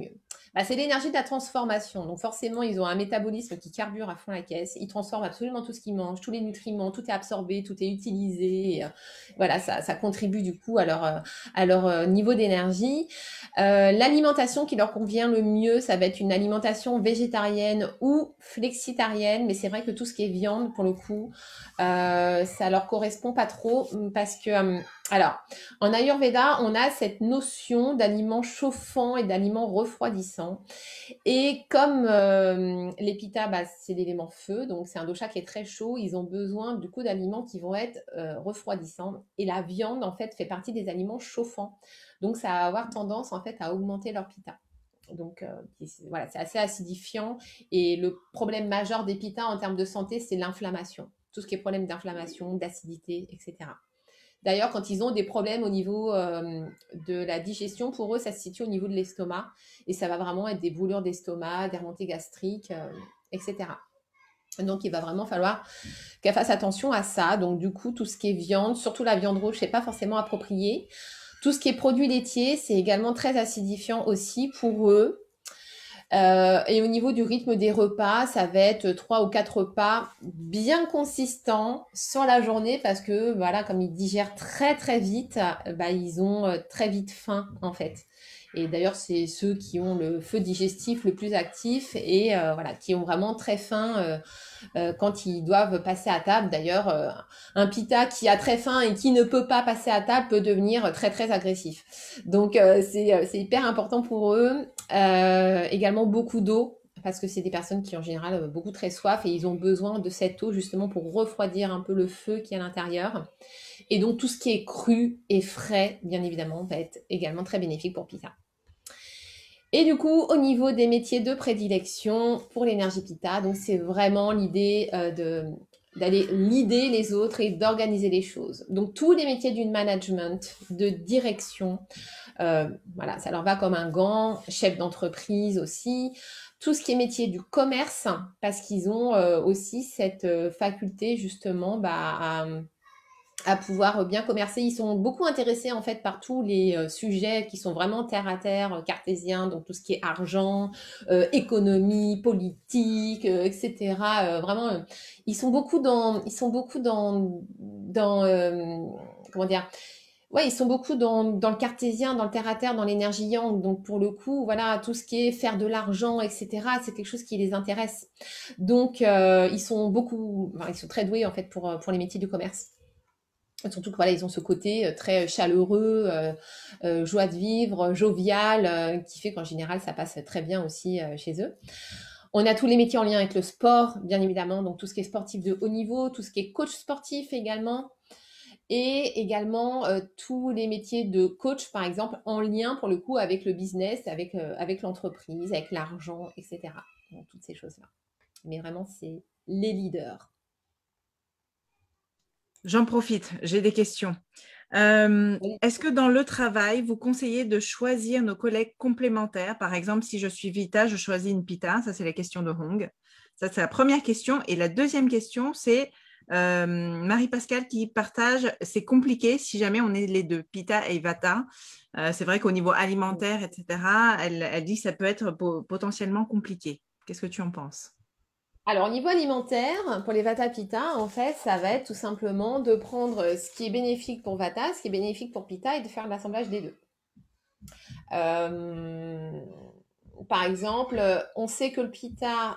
Bah, c'est l'énergie de la transformation. Donc forcément, ils ont un métabolisme qui carbure à fond la caisse. Ils transforment absolument tout ce qu'ils mangent, tous les nutriments, tout est absorbé, tout est utilisé. Et, voilà, ça contribue du coup à leur niveau d'énergie. L'alimentation qui leur convient le mieux, ça va être une alimentation végétarienne ou flexitarienne. Mais c'est vrai que tout ce qui est viande, pour le coup, ça leur correspond pas trop parce que alors, en Ayurveda, on a cette notion d'aliments chauffants et d'aliments refroidissants. Et comme les pitta, bah, c'est l'élément feu, donc c'est un dosha qui est très chaud, ils ont besoin du coup d'aliments qui vont être refroidissants. Et la viande, en fait, fait partie des aliments chauffants. Donc, ça va avoir tendance, en fait, à augmenter leur pitta. Donc, voilà, c'est assez acidifiant. Et le problème majeur des pitta en termes de santé, c'est l'inflammation. Tout ce qui est problème d'inflammation, d'acidité, etc. D'ailleurs, quand ils ont des problèmes au niveau de la digestion, pour eux, ça se situe au niveau de l'estomac. Et ça va vraiment être des brûlures d'estomac, des remontées gastriques, etc. Donc, il va vraiment falloir qu'elle fasse attention à ça. Donc, du coup, tout ce qui est viande, surtout la viande rouge, c'est pas forcément approprié. Tout ce qui est produits laitiers, c'est également très acidifiant aussi pour eux. Et au niveau du rythme des repas, ça va être 3 ou 4 repas bien consistants sur la journée parce que, voilà, comme ils digèrent très très vite, bah, ils ont très vite faim en fait. Et d'ailleurs, c'est ceux qui ont le feu digestif le plus actif et voilà, qui ont vraiment très faim quand ils doivent passer à table. D'ailleurs, un pitta qui a très faim et qui ne peut pas passer à table peut devenir très très agressif. Donc c'est hyper important pour eux. Également beaucoup d'eau parce que c'est des personnes qui en général ont beaucoup très soif et ils ont besoin de cette eau justement pour refroidir un peu le feu qui est à l'intérieur. Et donc tout ce qui est cru et frais, bien évidemment, va être également très bénéfique pour pitta. Et du coup, au niveau des métiers de prédilection pour l'énergie pitta, donc c'est vraiment l'idée d'aller leader les autres et d'organiser les choses. Donc tous les métiers du management, de direction, voilà, ça leur va comme un gant, chef d'entreprise aussi. Tout ce qui est métier du commerce, parce qu'ils ont aussi cette faculté justement à pouvoir bien commercer. Ils sont beaucoup intéressés en fait par tous les sujets qui sont vraiment terre à terre, cartésiens, donc tout ce qui est argent, économie, politique, etc. Vraiment, ils sont beaucoup dans comment dire. Ouais, ils sont beaucoup dans le cartésien, dans le terre à terre, dans l'énergie yang. Donc pour le coup, voilà, tout ce qui est faire de l'argent, etc. C'est quelque chose qui les intéresse. Donc ils sont beaucoup, enfin, ils sont très doués en fait pour les métiers du commerce. Surtout que voilà, ils ont ce côté très chaleureux, joie de vivre, jovial, qui fait qu'en général, ça passe très bien aussi chez eux. On a tous les métiers en lien avec le sport, bien évidemment, donc tout ce qui est sportif de haut niveau, tout ce qui est coach sportif également, et également tous les métiers de coach, par exemple, en lien pour le coup avec le business, avec l'entreprise, avec l'argent, etc. Donc toutes ces choses-là. Mais vraiment, c'est les leaders. J'en profite, j'ai des questions. Oui. Est-ce que dans le travail, vous conseillez de choisir nos collègues complémentaires? Par exemple, si je suis Vita, je choisis une Pita. Ça, c'est la question de Hong. Ça, c'est la première question. Et la deuxième question, c'est Marie-Pascale qui partage, c'est compliqué si jamais on est les deux, Pita et Vata. C'est vrai qu'au niveau alimentaire, etc., elle dit que ça peut être potentiellement compliqué. Qu'est-ce que tu en penses? Alors, au niveau alimentaire, pour les Vata Pitta, en fait, ça va être tout simplement de prendre ce qui est bénéfique pour Vata, ce qui est bénéfique pour Pitta et de faire l'assemblage des deux. Euh, Par exemple, on sait que le Pitta,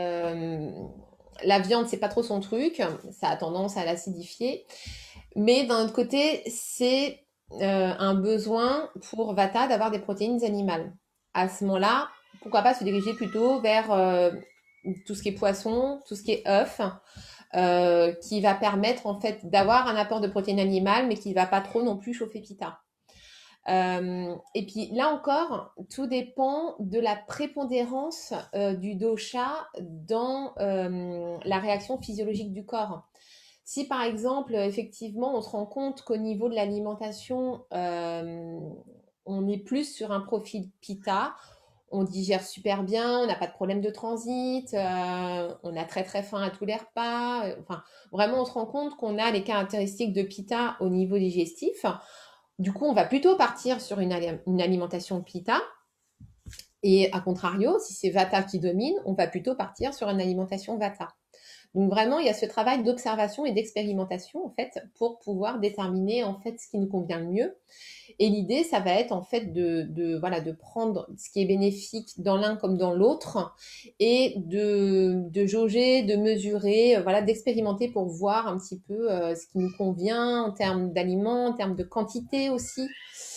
la viande, c'est pas trop son truc, ça a tendance à l'acidifier. Mais d'un autre côté, c'est un besoin pour Vata d'avoir des protéines animales. À ce moment-là, pourquoi pas se diriger plutôt vers tout ce qui est poisson, tout ce qui est œufs, qui va permettre en fait d'avoir un apport de protéines animales, mais qui ne va pas trop non plus chauffer Pitta. Et puis là encore, tout dépend de la prépondérance du dosha dans la réaction physiologique du corps. Si par exemple, effectivement, on se rend compte qu'au niveau de l'alimentation, on est plus sur un profil Pitta, on digère super bien, on n'a pas de problème de transit, on a très très faim à tous les repas. Enfin, vraiment, on se rend compte qu'on a les caractéristiques de Pitta au niveau digestif. Du coup, on va plutôt partir sur une alimentation Pitta. Et à contrario, si c'est Vata qui domine, on va plutôt partir sur une alimentation Vata. Donc vraiment, il y a ce travail d'observation et d'expérimentation en fait pour pouvoir déterminer en fait ce qui nous convient le mieux. Et l'idée, ça va être en fait voilà, de prendre ce qui est bénéfique dans l'un comme dans l'autre et de jauger, de mesurer, voilà, d'expérimenter pour voir un petit peu ce qui nous convient en termes d'aliments, en termes de quantité aussi.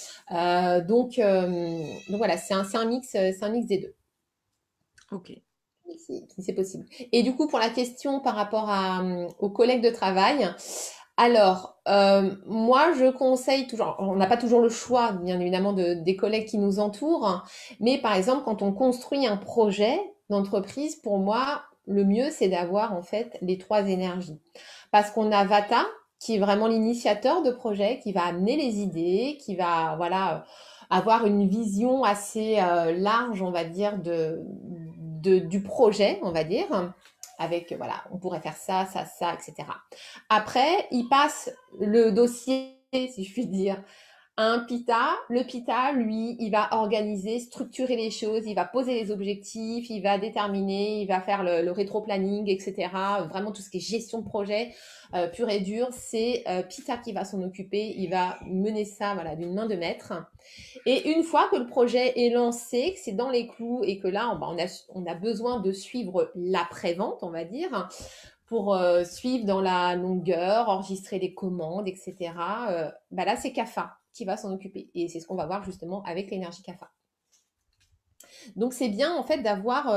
Donc voilà, c'est un mix des deux. Ok. C'est possible. Et du coup, pour la question par rapport aux collègues de travail, alors, moi, je conseille toujours, on n'a pas toujours le choix, bien évidemment, des collègues qui nous entourent, mais par exemple, quand on construit un projet d'entreprise, pour moi, le mieux, c'est d'avoir en fait les trois énergies. Parce qu'on a Vata, qui est vraiment l'initiateur de projet, qui va amener les idées, qui va, voilà, avoir une vision assez large, on va dire, du projet, on va dire, avec, voilà, on pourrait faire ça, ça, ça, etc. Après, il passe le dossier, si je puis dire, un PITA. Le PITA, lui, il va organiser, structurer les choses, il va poser les objectifs, il va déterminer, il va faire le rétro-planning, etc. Vraiment tout ce qui est gestion de projet pur et dur, c'est PITA qui va s'en occuper. Il va mener ça, voilà, d'une main de maître. Et une fois que le projet est lancé, que c'est dans les clous et que là, on a besoin de suivre l'après-vente, on va dire, pour suivre dans la longueur, enregistrer les commandes, etc. Bah là, c'est CAFA qui va s'en occuper. Et c'est ce qu'on va voir justement avec l'énergie CAFA. Donc, c'est bien en fait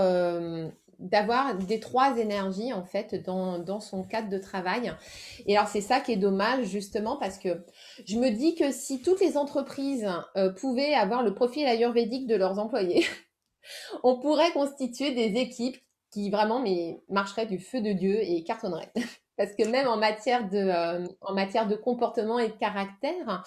d'avoir des trois énergies en fait dans son cadre de travail. Et alors, c'est ça qui est dommage justement parce que je me dis que si toutes les entreprises pouvaient avoir le profil ayurvédique de leurs employés, on pourrait constituer des équipes qui vraiment marcheraient du feu de Dieu et cartonneraient. Parce que même en matière de comportement et de caractère,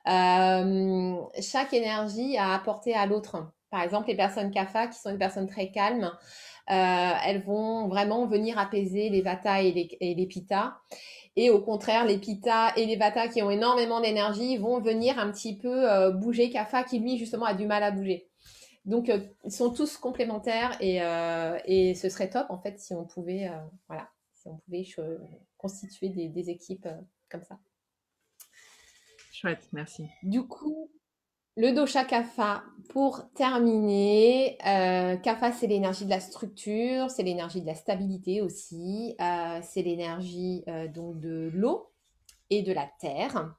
chaque énergie a apporté à l'autre. Par exemple, les personnes kapha, qui sont des personnes très calmes, elles vont vraiment venir apaiser les vata et les pitta. Et au contraire, les pitta et les vata qui ont énormément d'énergie vont venir un petit peu bouger kapha qui, lui, justement, a du mal à bouger. Donc, ils sont tous complémentaires et ce serait top, en fait, si on pouvait, voilà, si on pouvait constituer des équipes comme ça. Chouette, merci. Du coup, le dosha kapha, pour terminer, kapha, c'est l'énergie de la structure, c'est l'énergie de la stabilité aussi, c'est l'énergie donc de l'eau et de la terre.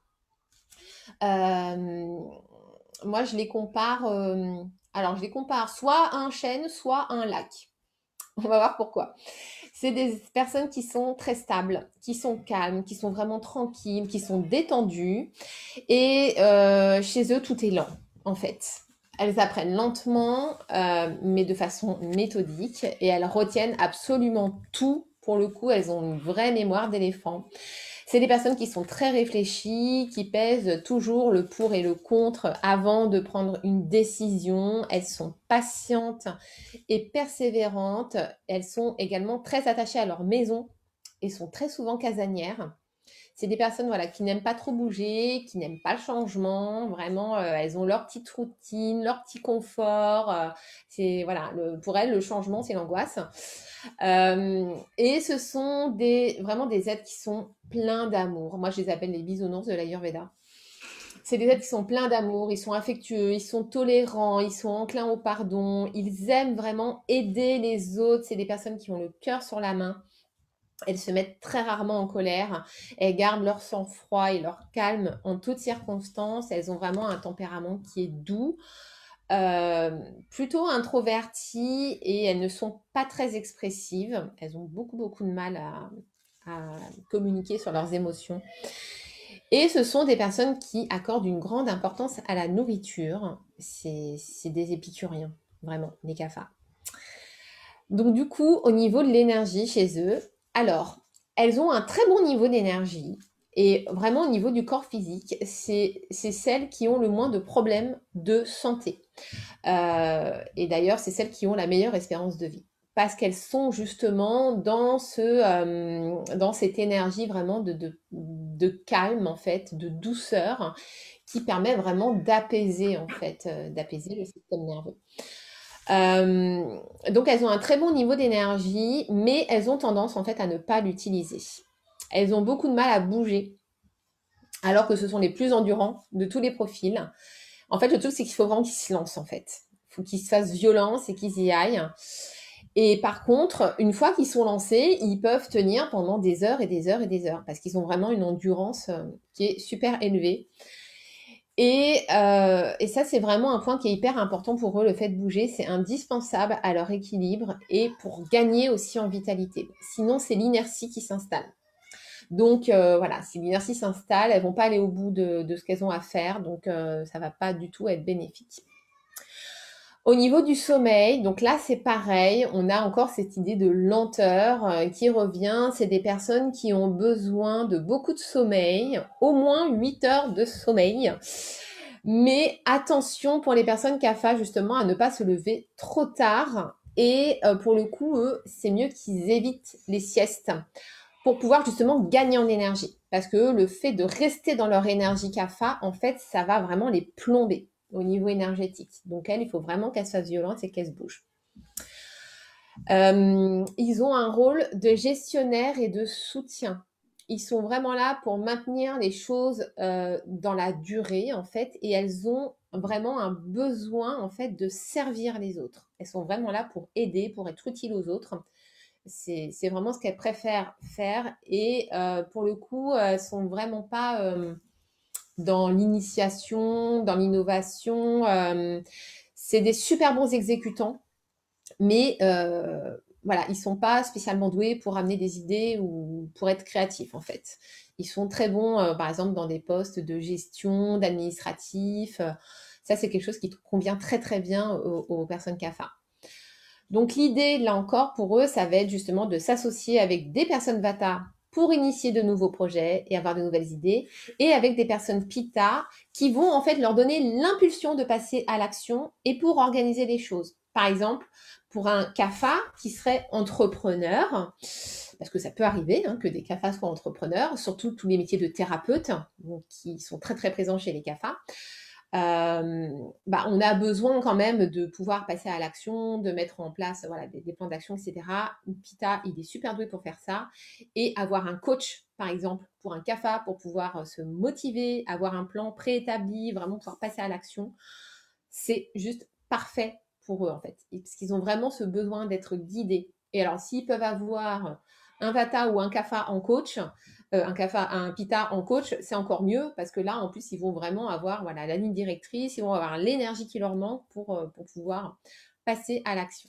Moi, je les compare soit à un chêne, soit à un lac. On va voir pourquoi. C'est des personnes qui sont très stables, qui sont calmes, qui sont vraiment tranquilles, qui sont détendues. Et chez eux, tout est lent, en fait. Elles apprennent lentement, mais de façon méthodique. Et elles retiennent absolument tout. Pour le coup, elles ont une vraie mémoire d'éléphant. C'est des personnes qui sont très réfléchies, qui pèsent toujours le pour et le contre avant de prendre une décision. Elles sont patientes et persévérantes. Elles sont également très attachées à leur maison et sont très souvent casanières. C'est des personnes voilà, qui n'aiment pas trop bouger, qui n'aiment pas le changement. Vraiment, elles ont leur petite routine, leur petit confort. Voilà, pour elles, le changement, c'est l'angoisse. Et ce sont vraiment des êtres qui sont pleins d'amour. Moi, je les appelle les bisounours de l'Ayurveda. C'est des êtres qui sont pleins d'amour, ils sont affectueux, ils sont tolérants, ils sont enclins au pardon, ils aiment vraiment aider les autres. C'est des personnes qui ont le cœur sur la main. Elles se mettent très rarement en colère. Elles gardent leur sang-froid et leur calme en toutes circonstances. Elles ont vraiment un tempérament qui est doux, plutôt introverties et elles ne sont pas très expressives. Elles ont beaucoup, beaucoup de mal à communiquer sur leurs émotions. Et ce sont des personnes qui accordent une grande importance à la nourriture. C'est des épicuriens, vraiment, les kaphas. Donc du coup, au niveau de l'énergie chez eux, alors, elles ont un très bon niveau d'énergie. Et vraiment au niveau du corps physique, c'est celles qui ont le moins de problèmes de santé. Et d'ailleurs, c'est celles qui ont la meilleure espérance de vie. Parce qu'elles sont justement dans cette énergie vraiment de calme, en fait, de douceur, qui permet vraiment d'apaiser, en fait, d'apaiser le système nerveux. Donc elles ont un très bon niveau d'énergie, mais elles ont tendance en fait à ne pas l'utiliser. Elles ont beaucoup de mal à bouger, alors que ce sont les plus endurants de tous les profils. En fait, le truc, c'est qu'il faut vraiment qu'ils se lancent, en fait. Il faut qu'ils se fassent violence et qu'ils y aillent. Et par contre, une fois qu'ils sont lancés, ils peuvent tenir pendant des heures et des heures et des heures, parce qu'ils ont vraiment une endurance qui est super élevée. Et ça, c'est vraiment un point qui est hyper important pour eux, le fait de bouger. C'est indispensable à leur équilibre et pour gagner aussi en vitalité. Sinon, c'est l'inertie qui s'installe. Donc voilà, si l'inertie s'installe, elles vont pas aller au bout de ce qu'elles ont à faire, donc ça va pas du tout être bénéfique. Au niveau du sommeil, donc là c'est pareil, on a encore cette idée de lenteur qui revient. C'est des personnes qui ont besoin de beaucoup de sommeil, au moins 8 heures de sommeil. Mais attention pour les personnes CAFA justement à ne pas se lever trop tard. Et pour le coup, eux, c'est mieux qu'ils évitent les siestes pour pouvoir justement gagner en énergie. Parce que le fait de rester dans leur énergie CAFA, en fait, ça va vraiment les plomber au niveau énergétique. Donc elles, il faut vraiment qu'elles se fassent violentes et qu'elles se bougent. Ils ont un rôle de gestionnaire et de soutien. Ils sont vraiment là pour maintenir les choses dans la durée, en fait, et elles ont vraiment un besoin, en fait, de servir les autres. Elles sont vraiment là pour aider, pour être utiles aux autres. C'est vraiment ce qu'elles préfèrent faire. Et pour le coup, elles sont vraiment pas dans l'initiation, dans l'innovation. C'est des super bons exécutants, mais voilà, ils sont pas spécialement doués pour amener des idées ou pour être créatifs en fait. Ils sont très bons, par exemple, dans des postes de gestion, d'administratif. Ça, c'est quelque chose qui convient très très bien aux personnes CAFA. Donc l'idée, là encore, pour eux, ça va être justement de s'associer avec des personnes Vata pour initier de nouveaux projets et avoir de nouvelles idées, et avec des personnes Pitta qui vont en fait leur donner l'impulsion de passer à l'action et pour organiser les choses. Par exemple, pour un CAFA qui serait entrepreneur, parce que ça peut arriver que des CAFA soient entrepreneurs, surtout tous les métiers de thérapeute, donc, qui sont très très présents chez les CAFA. On a besoin quand même de pouvoir passer à l'action, de mettre en place voilà, des plans d'action, etc. Pita, il est super doué pour faire ça. Et avoir un coach, par exemple, pour un CAFA, pour pouvoir se motiver, avoir un plan préétabli, vraiment pouvoir passer à l'action, c'est juste parfait pour eux, en fait. Parce qu'ils ont vraiment ce besoin d'être guidés. Et alors, s'ils peuvent avoir un Vata ou un Kapha en coach, un Pitta en coach, c'est encore mieux parce que là, en plus, ils vont vraiment avoir voilà, la ligne directrice, ils vont avoir l'énergie qui leur manque pour pouvoir passer à l'action.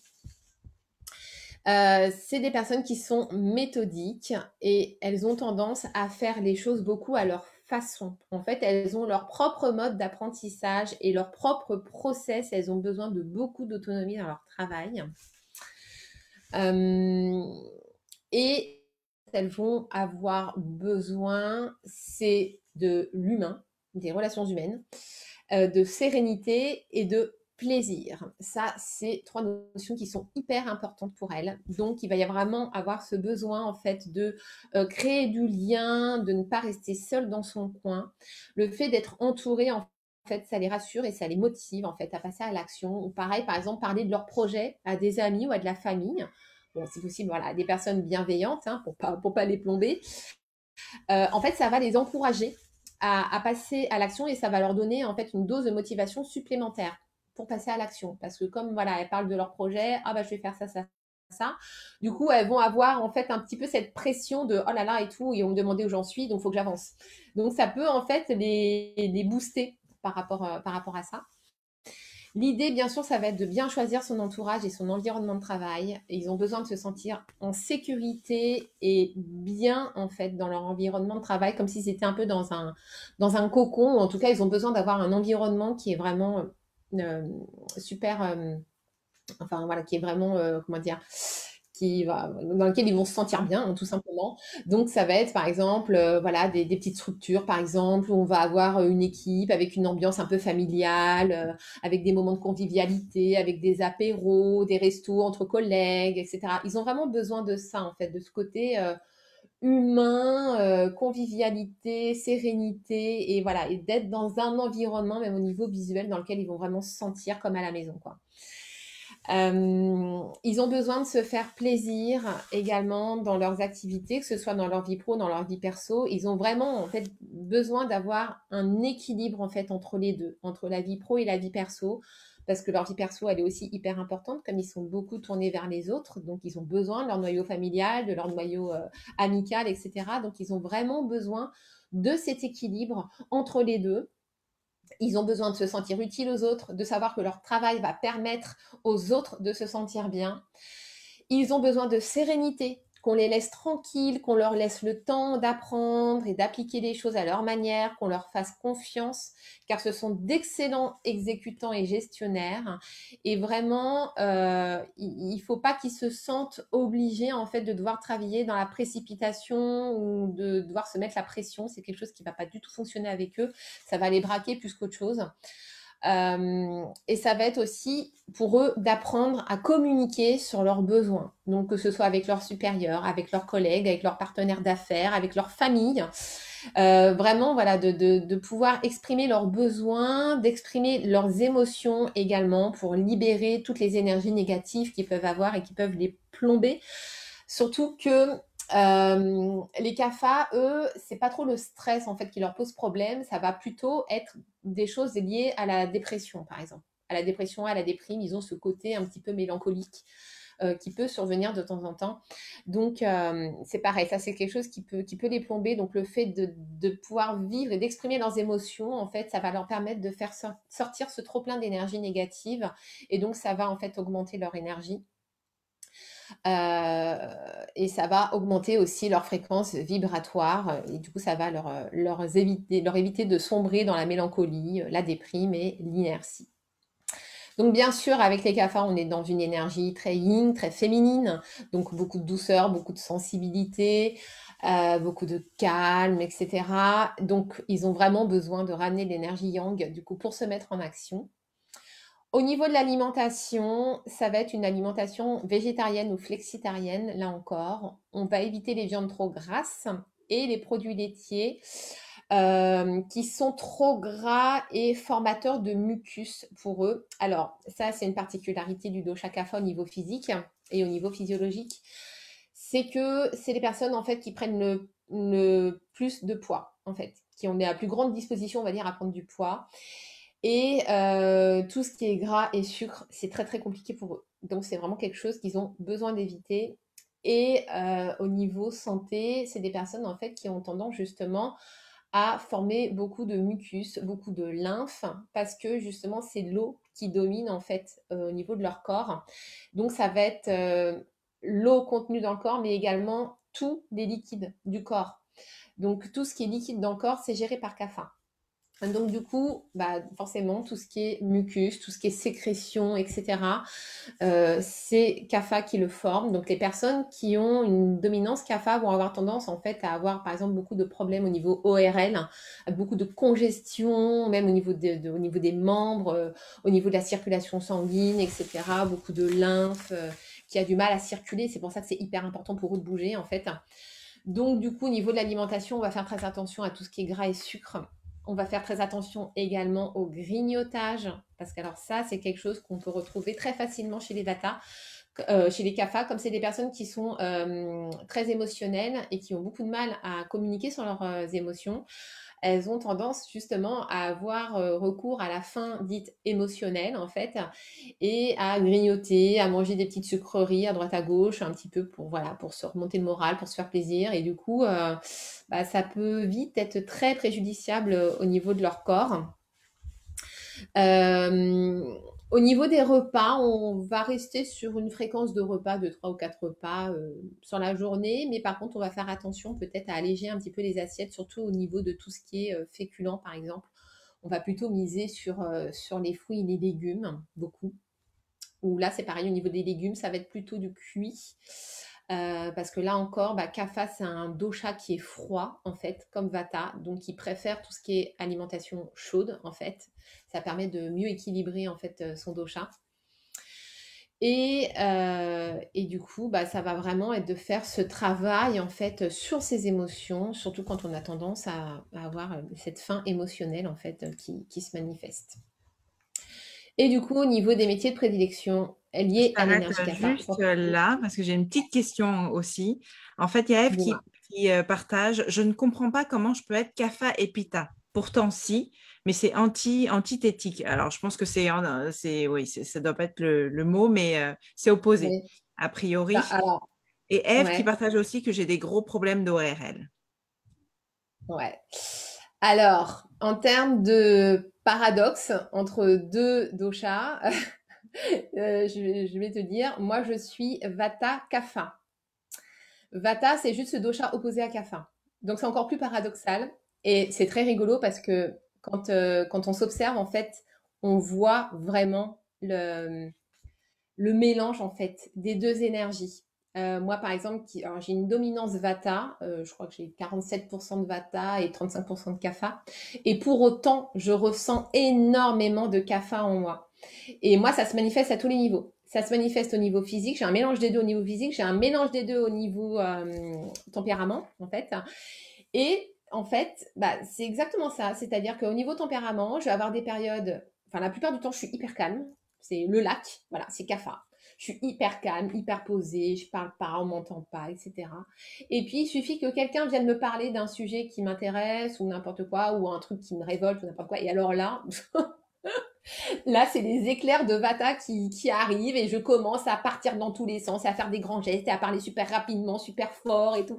C'est des personnes qui sont méthodiques et elles ont tendance à faire les choses beaucoup à leur façon. En fait, elles ont leur propre mode d'apprentissage et leur propre process. Elles ont besoin de beaucoup d'autonomie dans leur travail. Et elles vont avoir besoin, c'est de l'humain, des relations humaines, de sérénité et de plaisir. Ça, c'est 3 notions qui sont hyper importantes pour elles. Donc, il va y vraiment avoir ce besoin, en fait, de créer du lien, de ne pas rester seule dans son coin. Le fait d'être entourée, en fait, ça les rassure et ça les motive, en fait, à passer à l'action. Ou pareil, par exemple, parler de leur projet à des amis ou à de la famille. Bon, si possible, voilà, des personnes bienveillantes, pour pas les plomber. En fait, ça va les encourager à passer à l'action et ça va leur donner en fait une dose de motivation supplémentaire pour passer à l'action. Parce que comme voilà, elles parlent de leur projet, je vais faire ça, ça, ça. Du coup, elles vont avoir en fait un petit peu cette pression de oh là là et tout, ils vont me demander où j'en suis, donc il faut que j'avance. Donc ça peut en fait les booster par rapport à ça. L'idée, bien sûr, ça va être de bien choisir son entourage et son environnement de travail. Ils ont besoin de se sentir en sécurité et bien, en fait, dans leur environnement de travail, comme s'ils étaient un peu dans un cocon, ou en tout cas, ils ont besoin d'avoir un environnement qui est vraiment super, enfin, voilà, qui est vraiment, comment dire, dans lequel ils vont se sentir bien, tout simplement. Donc, ça va être, par exemple, voilà, des petites structures, par exemple, où on va avoir une équipe avec une ambiance un peu familiale, avec des moments de convivialité, avec des apéros, des restos entre collègues, etc. Ils ont vraiment besoin de ça, en fait, de ce côté humain, convivialité, sérénité, et voilà, et d'être dans un environnement, même au niveau visuel, dans lequel ils vont vraiment se sentir comme à la maison, quoi. Ils ont besoin de se faire plaisir également dans leurs activités, que ce soit dans leur vie pro, dans leur vie perso. Ils ont vraiment en fait besoin d'avoir un équilibre en fait entre les deux, entre la vie pro et la vie perso, parce que leur vie perso elle est aussi hyper importante, comme ils sont beaucoup tournés vers les autres, donc ils ont besoin de leur noyau familial, de leur noyau amical, etc. Donc ils ont vraiment besoin de cet équilibre entre les deux. Ils ont besoin de se sentir utiles aux autres, de savoir que leur travail va permettre aux autres de se sentir bien. Ils ont besoin de sérénité, qu'on les laisse tranquilles, qu'on leur laisse le temps d'apprendre et d'appliquer les choses à leur manière, qu'on leur fasse confiance, car ce sont d'excellents exécutants et gestionnaires. Et vraiment, il ne faut pas qu'ils se sentent obligés en fait de devoir travailler dans la précipitation ou de devoir se mettre la pression. C'est quelque chose qui ne va pas du tout fonctionner avec eux. Ça va les braquer plus qu'autre chose. Et ça va être aussi pour eux d'apprendre à communiquer sur leurs besoins. Donc que ce soit avec leurs supérieurs, avec leurs collègues, avec leurs partenaires d'affaires, avec leur famille. Vraiment, voilà, de pouvoir exprimer leurs besoins, d'exprimer leurs émotions également pour libérer toutes les énergies négatives qu'ils peuvent avoir et qui peuvent les plomber. Surtout que les CAFA, eux, c'est pas trop le stress en fait qui leur pose problème, ça va plutôt être des choses liées à la dépression, par exemple. À la dépression, à la déprime, ils ont ce côté un petit peu mélancolique qui peut survenir de temps en temps. Donc, c'est pareil, ça c'est quelque chose qui peut les plomber. Donc, le fait de pouvoir vivre et d'exprimer leurs émotions, en fait, ça va leur permettre de faire sortir ce trop-plein d'énergie négative. Et donc, ça va en fait augmenter leur énergie. Et ça va augmenter aussi leur fréquence vibratoire et du coup ça va leur éviter de sombrer dans la mélancolie, la déprime et l'inertie. Donc bien sûr avec les cafards on est dans une énergie très yin, très féminine, donc beaucoup de douceur, beaucoup de sensibilité, beaucoup de calme, etc. Donc ils ont vraiment besoin de ramener l'énergie yang du coup pour se mettre en action. Au niveau de l'alimentation, ça va être une alimentation végétarienne ou flexitarienne, là encore. On va éviter les viandes trop grasses et les produits laitiers qui sont trop gras et formateurs de mucus pour eux. Alors, ça, c'est une particularité du dosha kapha au niveau physique et au niveau physiologique. C'est que c'est les personnes, en fait, qui prennent le plus de poids, en fait, qui ont la plus grande disposition, on va dire, à prendre du poids. Et tout ce qui est gras et sucre, c'est très très compliqué pour eux. Donc c'est vraiment quelque chose qu'ils ont besoin d'éviter. Et au niveau santé, c'est des personnes en fait qui ont tendance justement à former beaucoup de mucus, beaucoup de lymphe, parce que justement c'est l'eau qui domine en fait au niveau de leur corps. Donc ça va être l'eau contenue dans le corps, mais également tous les liquides du corps. Donc tout ce qui est liquide dans le corps, c'est géré par CAFA. Donc du coup, bah, forcément, tout ce qui est mucus, tout ce qui est sécrétion, etc., c'est CAFA qui le forme. Donc les personnes qui ont une dominance CAFA vont avoir tendance en fait à avoir par exemple beaucoup de problèmes au niveau ORL, beaucoup de congestion, même au niveau des membres, au niveau de la circulation sanguine, etc., beaucoup de lymphe qui a du mal à circuler. C'est pour ça que c'est hyper important pour eux de bouger en fait. Donc du coup, au niveau de l'alimentation, on va faire très attention à tout ce qui est gras et sucre. On va faire très attention également au grignotage, parce que alors ça, c'est quelque chose qu'on peut retrouver très facilement chez les Vata, chez les Kapha, comme c'est des personnes qui sont très émotionnelles et qui ont beaucoup de mal à communiquer sur leurs émotions. Elles ont tendance justement à avoir recours à la faim dite émotionnelle en fait et à grignoter, à manger des petites sucreries à droite à gauche un petit peu pour voilà pour se remonter le moral, pour se faire plaisir et du coup bah, ça peut vite être très préjudiciable au niveau de leur corps. Au niveau des repas, on va rester sur une fréquence de repas de 3 ou 4 repas sur la journée, mais par contre, on va faire attention peut-être à alléger un petit peu les assiettes, surtout au niveau de tout ce qui est féculent, par exemple. On va plutôt miser sur les fruits et les légumes, beaucoup. Ou là, c'est pareil, au niveau des légumes, ça va être plutôt du cuit. Parce que là encore, bah, Kapha, c'est un dosha qui est froid, en fait, comme Vata. Donc, il préfère tout ce qui est alimentation chaude, en fait. Ça permet de mieux équilibrer, en fait, son dosha. Et du coup, bah, ça va vraiment être de faire ce travail, en fait, sur ses émotions, surtout quand on a tendance à avoir cette faim émotionnelle, en fait, qui se manifeste. Et du coup, au niveau des métiers de prédilection, Je liées à t'arrête l'énergie kapha. juste là parce que j'ai une petite question aussi. En fait, il y a Eve Dis-moi. qui partage, je ne comprends pas comment je peux être kapha et pitta. Pourtant, si, mais c'est antithétique. Alors, je pense que oui, ça doit pas être le mot, mais c'est opposé, Oui. a Bah, priori. alors, Et Eve qui ouais, partage aussi que j'ai des gros problèmes d'ORL. ouais. Alors, en termes de paradoxe entre deux doshas, je vais te dire, moi je suis Vata Kapha. Vata, c'est juste ce dosha opposé à Kapha. Donc c'est encore plus paradoxal. Et c'est très rigolo parce que quand on s'observe, en fait, on voit vraiment le mélange, en fait, des deux énergies. Moi, par exemple, alors, j'ai une dominance Vata, je crois que j'ai 47% de Vata et 35% de Kapha. Et pour autant, je ressens énormément de Kapha en moi. Et moi, ça se manifeste à tous les niveaux. Ça se manifeste au niveau physique. J'ai un mélange des deux au niveau physique. J'ai un mélange des deux au niveau tempérament, en fait. Et en fait, bah, c'est exactement ça. C'est-à-dire qu'au niveau tempérament, je vais avoir des périodes. Enfin, la plupart du temps, je suis hyper calme. C'est le lac. Voilà, c'est Kapha. Je suis hyper calme, hyper posée. Je parle pas, on m'entend pas, etc. Et puis, il suffit que quelqu'un vienne me parler d'un sujet qui m'intéresse ou n'importe quoi, ou un truc qui me révolte ou n'importe quoi. Et alors là, là, c'est des éclairs de Vata qui arrivent et je commence à partir dans tous les sens et à faire des grands gestes et à parler super rapidement, super fort et tout.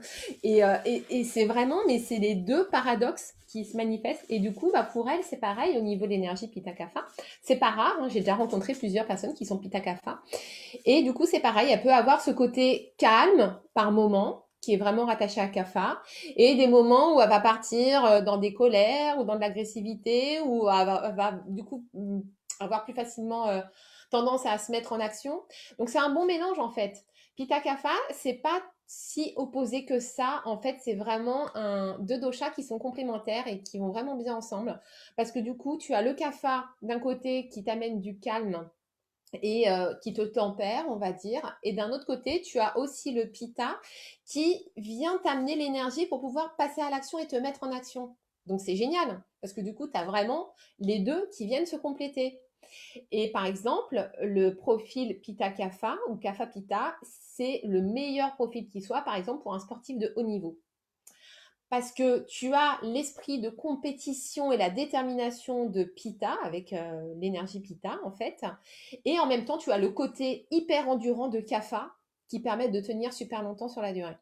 Et c'est vraiment, mais c'est les deux paradoxes qui se manifestent. Et du coup, bah, pour elle, c'est pareil au niveau de l'énergie Pitta Kapha. C'est pas rare, hein, j'ai déjà rencontré plusieurs personnes qui sont Pitta Kapha. Et du coup, c'est pareil, elle peut avoir ce côté calme par moment qui est vraiment rattaché à Kapha, et des moments où elle va partir dans des colères ou dans de l'agressivité, où elle va du coup avoir plus facilement tendance à se mettre en action. Donc c'est un bon mélange en fait. Pitta Kapha, c'est pas si opposé que ça. En fait, c'est vraiment deux doshas qui sont complémentaires et qui vont vraiment bien ensemble. Parce que du coup, tu as le Kapha d'un côté qui t'amène du calme et qui te tempère, on va dire. Et d'un autre côté, tu as aussi le Pitta qui vient t'amener l'énergie pour pouvoir passer à l'action et te mettre en action. Donc c'est génial, parce que du coup, tu as vraiment les deux qui viennent se compléter. Et par exemple, le profil Pitta Kapha ou Kapha Pitta, c'est le meilleur profil qui soit, par exemple, pour un sportif de haut niveau. Parce que tu as l'esprit de compétition et la détermination de Pitta, avec l'énergie Pitta en fait, et en même temps tu as le côté hyper endurant de Kapha qui permet de tenir super longtemps sur la durée.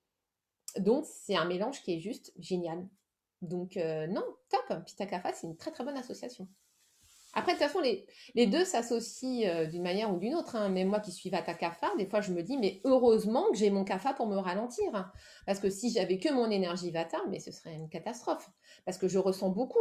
Donc c'est un mélange qui est juste génial. Donc non, top, Pitta Kapha c'est une très très bonne association. Après, de toute façon, les deux s'associent d'une manière ou d'une autre, hein. Mais moi qui suis Vata Kapha, des fois je me dis, mais heureusement que j'ai mon Kapha pour me ralentir. Parce que si j'avais que mon énergie Vata, mais ce serait une catastrophe. Parce que je ressens beaucoup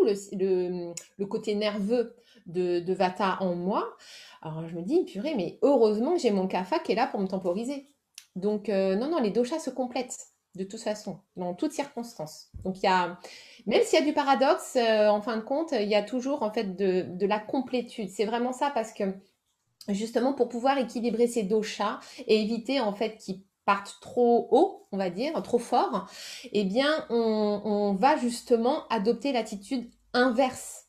le côté nerveux de Vata en moi. Alors je me dis, purée, mais heureusement que j'ai mon Kapha qui est là pour me temporiser. Donc non, non, les doshas se complètent de toute façon, dans toutes circonstances. Donc il y a, même s'il y a du paradoxe, en fin de compte, il y a toujours en fait de la complétude. C'est vraiment ça parce que justement pour pouvoir équilibrer ces doshas et éviter en fait qu'ils partent trop haut, on va dire, trop fort, eh bien on va justement adopter l'attitude inverse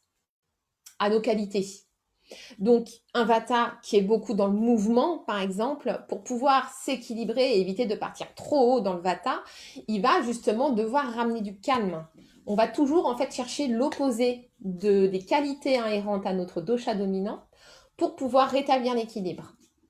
à nos qualités. Donc, un vata qui est beaucoup dans le mouvement, par exemple, pour pouvoir s'équilibrer et éviter de partir trop haut dans le vata, il va justement devoir ramener du calme. On va toujours en fait chercher l'opposé des qualités inhérentes à notre dosha dominant pour pouvoir rétablir l'équilibre.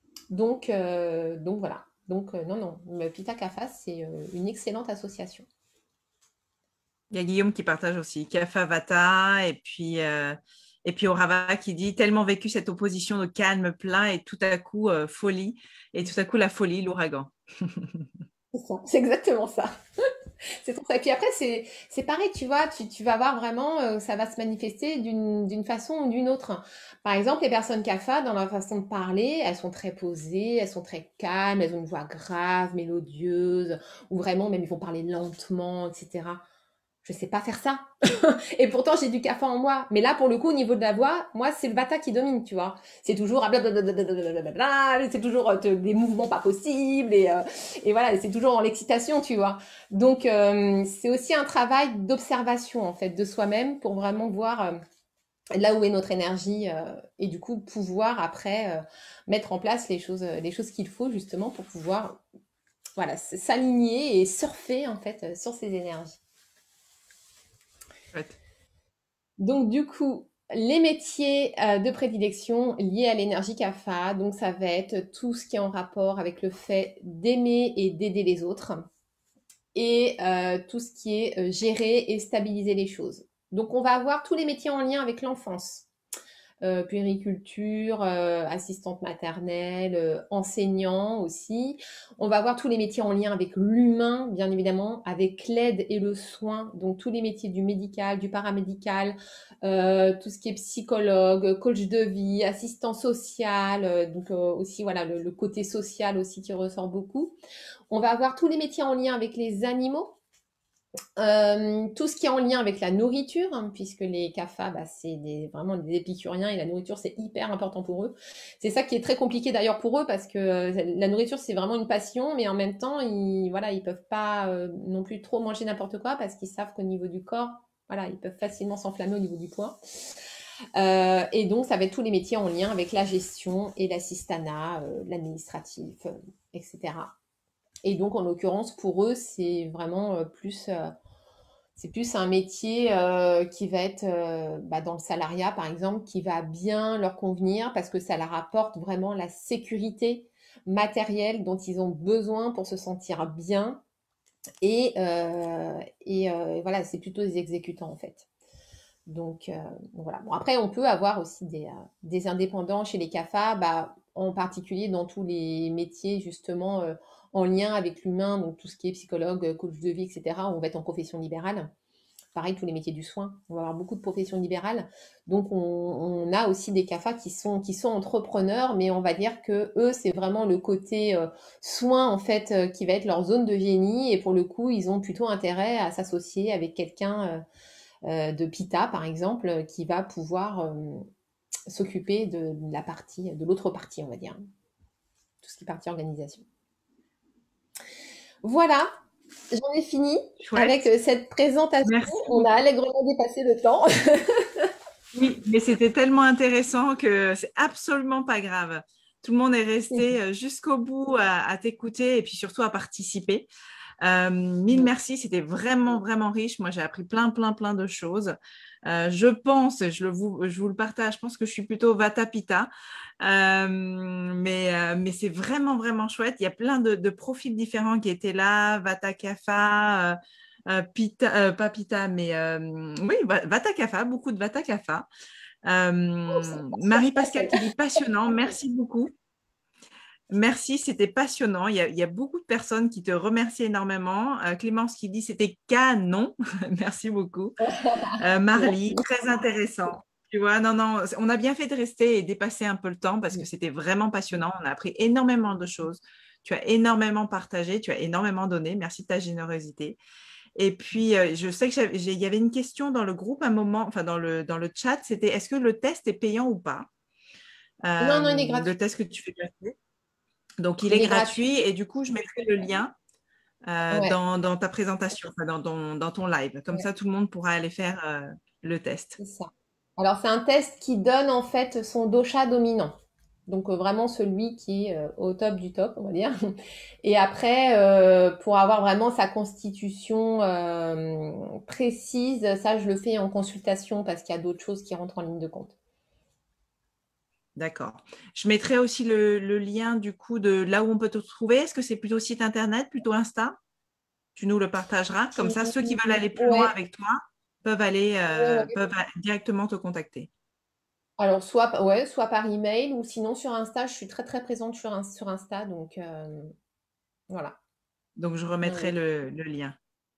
Donc voilà. Donc non, non, le Pitta Kapha, c'est une excellente association. Il y a Guillaume qui partage aussi Kapha Vata et puis Orava qui dit tellement vécu cette opposition de calme plein et tout à coup folie et tout à coup la folie, l'ouragan. C'est ça, c'est exactement ça. C'est trop ça. Et puis après, c'est pareil, tu vois, tu vas voir vraiment, ça va se manifester d'une façon ou d'une autre. Par exemple, les personnes CAFA, dans leur façon de parler, elles sont très posées, elles sont très calmes, elles ont une voix grave, mélodieuse, ou vraiment, même ils vont parler lentement, etc. Je sais pas faire ça. Et pourtant, j'ai du CAFA en moi. Mais là, pour le coup, au niveau de la voix, moi, c'est le Vata qui domine, tu vois. C'est toujours blablabla, c'est toujours des mouvements pas possibles et voilà, c'est toujours dans l'excitation, tu vois. Donc, c'est aussi un travail d'observation, en fait, de soi-même pour vraiment voir là où est notre énergie et du coup pouvoir après mettre en place les choses qu'il faut justement pour pouvoir voilà, s'aligner et surfer en fait sur ces énergies. Chouette. Donc du coup, les métiers de prédilection liés à l'énergie kapha, donc ça va être tout ce qui est en rapport avec le fait d'aimer et d'aider les autres et tout ce qui est gérer et stabiliser les choses. Donc on va avoir tous les métiers en lien avec l'enfance. Puériculture, assistante maternelle, enseignant aussi. On va voir tous les métiers en lien avec l'humain, bien évidemment, avec l'aide et le soin, donc tous les métiers du médical, du paramédical, tout ce qui est psychologue, coach de vie, assistant social, donc aussi voilà le côté social aussi qui ressort beaucoup. On va avoir tous les métiers en lien avec les animaux, tout ce qui est en lien avec la nourriture, hein, puisque les CAFA, bah, c'est vraiment des épicuriens et la nourriture, c'est hyper important pour eux. C'est ça qui est très compliqué d'ailleurs pour eux parce que la nourriture, c'est vraiment une passion, mais en même temps, voilà, ils peuvent pas non plus trop manger n'importe quoi parce qu'ils savent qu'au niveau du corps, voilà, ils peuvent facilement s'enflammer au niveau du poids. Et donc, ça va être tous les métiers en lien avec la gestion et l'assistanat, l'administratif, etc. Et donc, en l'occurrence, pour eux, c'est vraiment c'est plus un métier qui va être bah, dans le salariat, par exemple, qui va bien leur convenir parce que ça leur apporte vraiment la sécurité matérielle dont ils ont besoin pour se sentir bien. Et voilà, c'est plutôt des exécutants en fait. Donc voilà. Bon, après, on peut avoir aussi des indépendants chez les CAFA, bah, en particulier dans tous les métiers justement en lien avec l'humain, donc tout ce qui est psychologue, coach de vie, etc. On va être en profession libérale. Pareil, tous les métiers du soin, on va avoir beaucoup de professions libérales. Donc, on a aussi des CAFA qui sont entrepreneurs, mais on va dire que eux, c'est vraiment le côté soin, en fait, qui va être leur zone de génie. Et pour le coup, ils ont plutôt intérêt à s'associer avec quelqu'un de PITA, par exemple, qui va pouvoir s'occuper de la partie, de l'autre partie, on va dire. Tout ce qui est partie organisation. Voilà, j'en ai fini avec Chouette. cette présentation. Merci On a beaucoup. allègrement dépassé le temps. Oui, mais c'était tellement intéressant que c'est absolument pas grave. Tout le monde est resté jusqu'au bout à t'écouter et puis surtout à participer. Mille merci, c'était vraiment, vraiment riche. Moi, j'ai appris plein, plein, plein de choses. Je pense, je vous le partage, je pense que je suis plutôt Vata Pitta. Mais c'est vraiment, vraiment chouette. Il y a plein de profils différents qui étaient là. Vata Kapha, Pitta, pas Pitta, mais oui, Vata Kapha, beaucoup de Vata Kapha. Marie-Pascale qui dit passionnant, merci beaucoup. Merci, c'était passionnant. Il y a beaucoup de personnes qui te remercient énormément. Clémence qui dit c'était canon. Merci beaucoup. Marly, Merci. très intéressant. Tu vois, non, non, on a bien fait de rester et dépasser un peu le temps parce que c'était vraiment passionnant. On a appris énormément de choses. Tu as énormément partagé, tu as énormément donné. Merci de ta générosité. Et puis, je sais il y avait une question dans le groupe à un moment, enfin dans le chat, c'était est-ce que le test est payant ou pas? Non, non, il est gratuit. Le test que tu fais passer. Donc, il est Il est gratuit. gratuit et du coup, je mettrai le lien Ouais, dans ta présentation, enfin, dans ton live. Comme ouais, ça, tout le monde pourra aller faire le test. c'est ça. Alors, c'est un test qui donne en fait son dosha dominant. Donc, vraiment celui qui est au top du top, on va dire. Et après, pour avoir vraiment sa constitution précise, ça, je le fais en consultation parce qu'il y a d'autres choses qui rentrent en ligne de compte. D'accord. Je mettrai aussi le lien du coup de là où on peut te trouver. Est-ce que c'est plutôt site internet, plutôt Insta? Tu nous le partageras. Comme ça, ceux qui veulent aller plus loin Ouais, avec toi peuvent aller ouais, ouais. directement te contacter. Alors, ouais, soit par email ou sinon sur Insta, je suis très très présente sur Insta, donc voilà. Donc, je Ouais, remettrai ouais. le lien.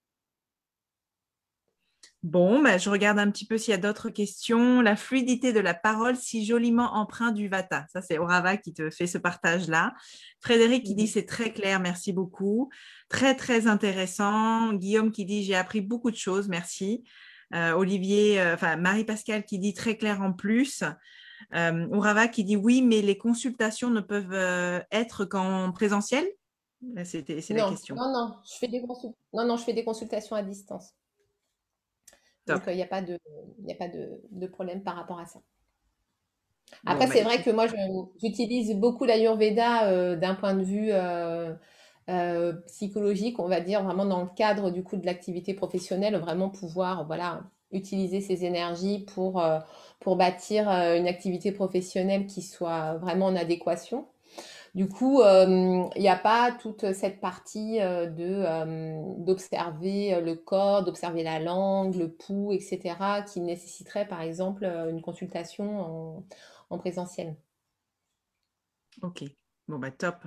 Bon, bah, je regarde un petit peu s'il y a d'autres questions. La fluidité de la parole, si joliment empreinte du Vata. Ça, c'est Orava qui te fait ce partage-là. Frédéric qui dit Mhm. c'est très clair, merci beaucoup. Très, très intéressant. Guillaume qui dit j'ai appris beaucoup de choses, merci. Olivier, enfin Marie-Pascale qui dit très clair en plus. Orava qui dit oui, mais les consultations ne peuvent être qu'en présentiel. C'est la Non, question. non, non, je fais des non, non, je fais des consultations à distance. Donc, top. il n'y a pas de problème par rapport à ça. Bon, Après, bah c'est vrai écoute, que moi, j'utilise beaucoup l'Ayurveda d'un point de vue psychologique, on va dire, vraiment dans le cadre du coup de l'activité professionnelle, vraiment pouvoir voilà, utiliser ces énergies pour bâtir une activité professionnelle qui soit vraiment en adéquation. Du coup, il n'y a pas toute cette partie d'observer le corps, d'observer la langue, le pouls, etc., qui nécessiterait par exemple une consultation en présentiel. ok. Bon, bah top.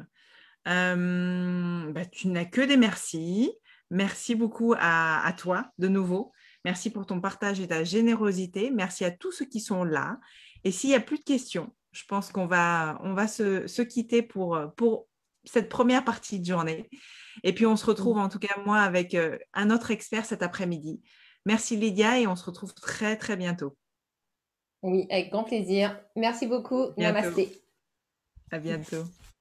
Bah, tu n'as que des merci. Merci beaucoup à toi de nouveau. Merci pour ton partage et ta générosité. Merci à tous ceux qui sont là. Et s'il n'y a plus de questions, je pense qu'on va se quitter pour cette première partie de journée. Et puis, on se retrouve, en tout cas, moi, avec un autre expert cet après-midi. Merci Lydia et on se retrouve très, très bientôt. Oui, avec grand plaisir. Merci beaucoup. Bientôt. Namasté. À bientôt.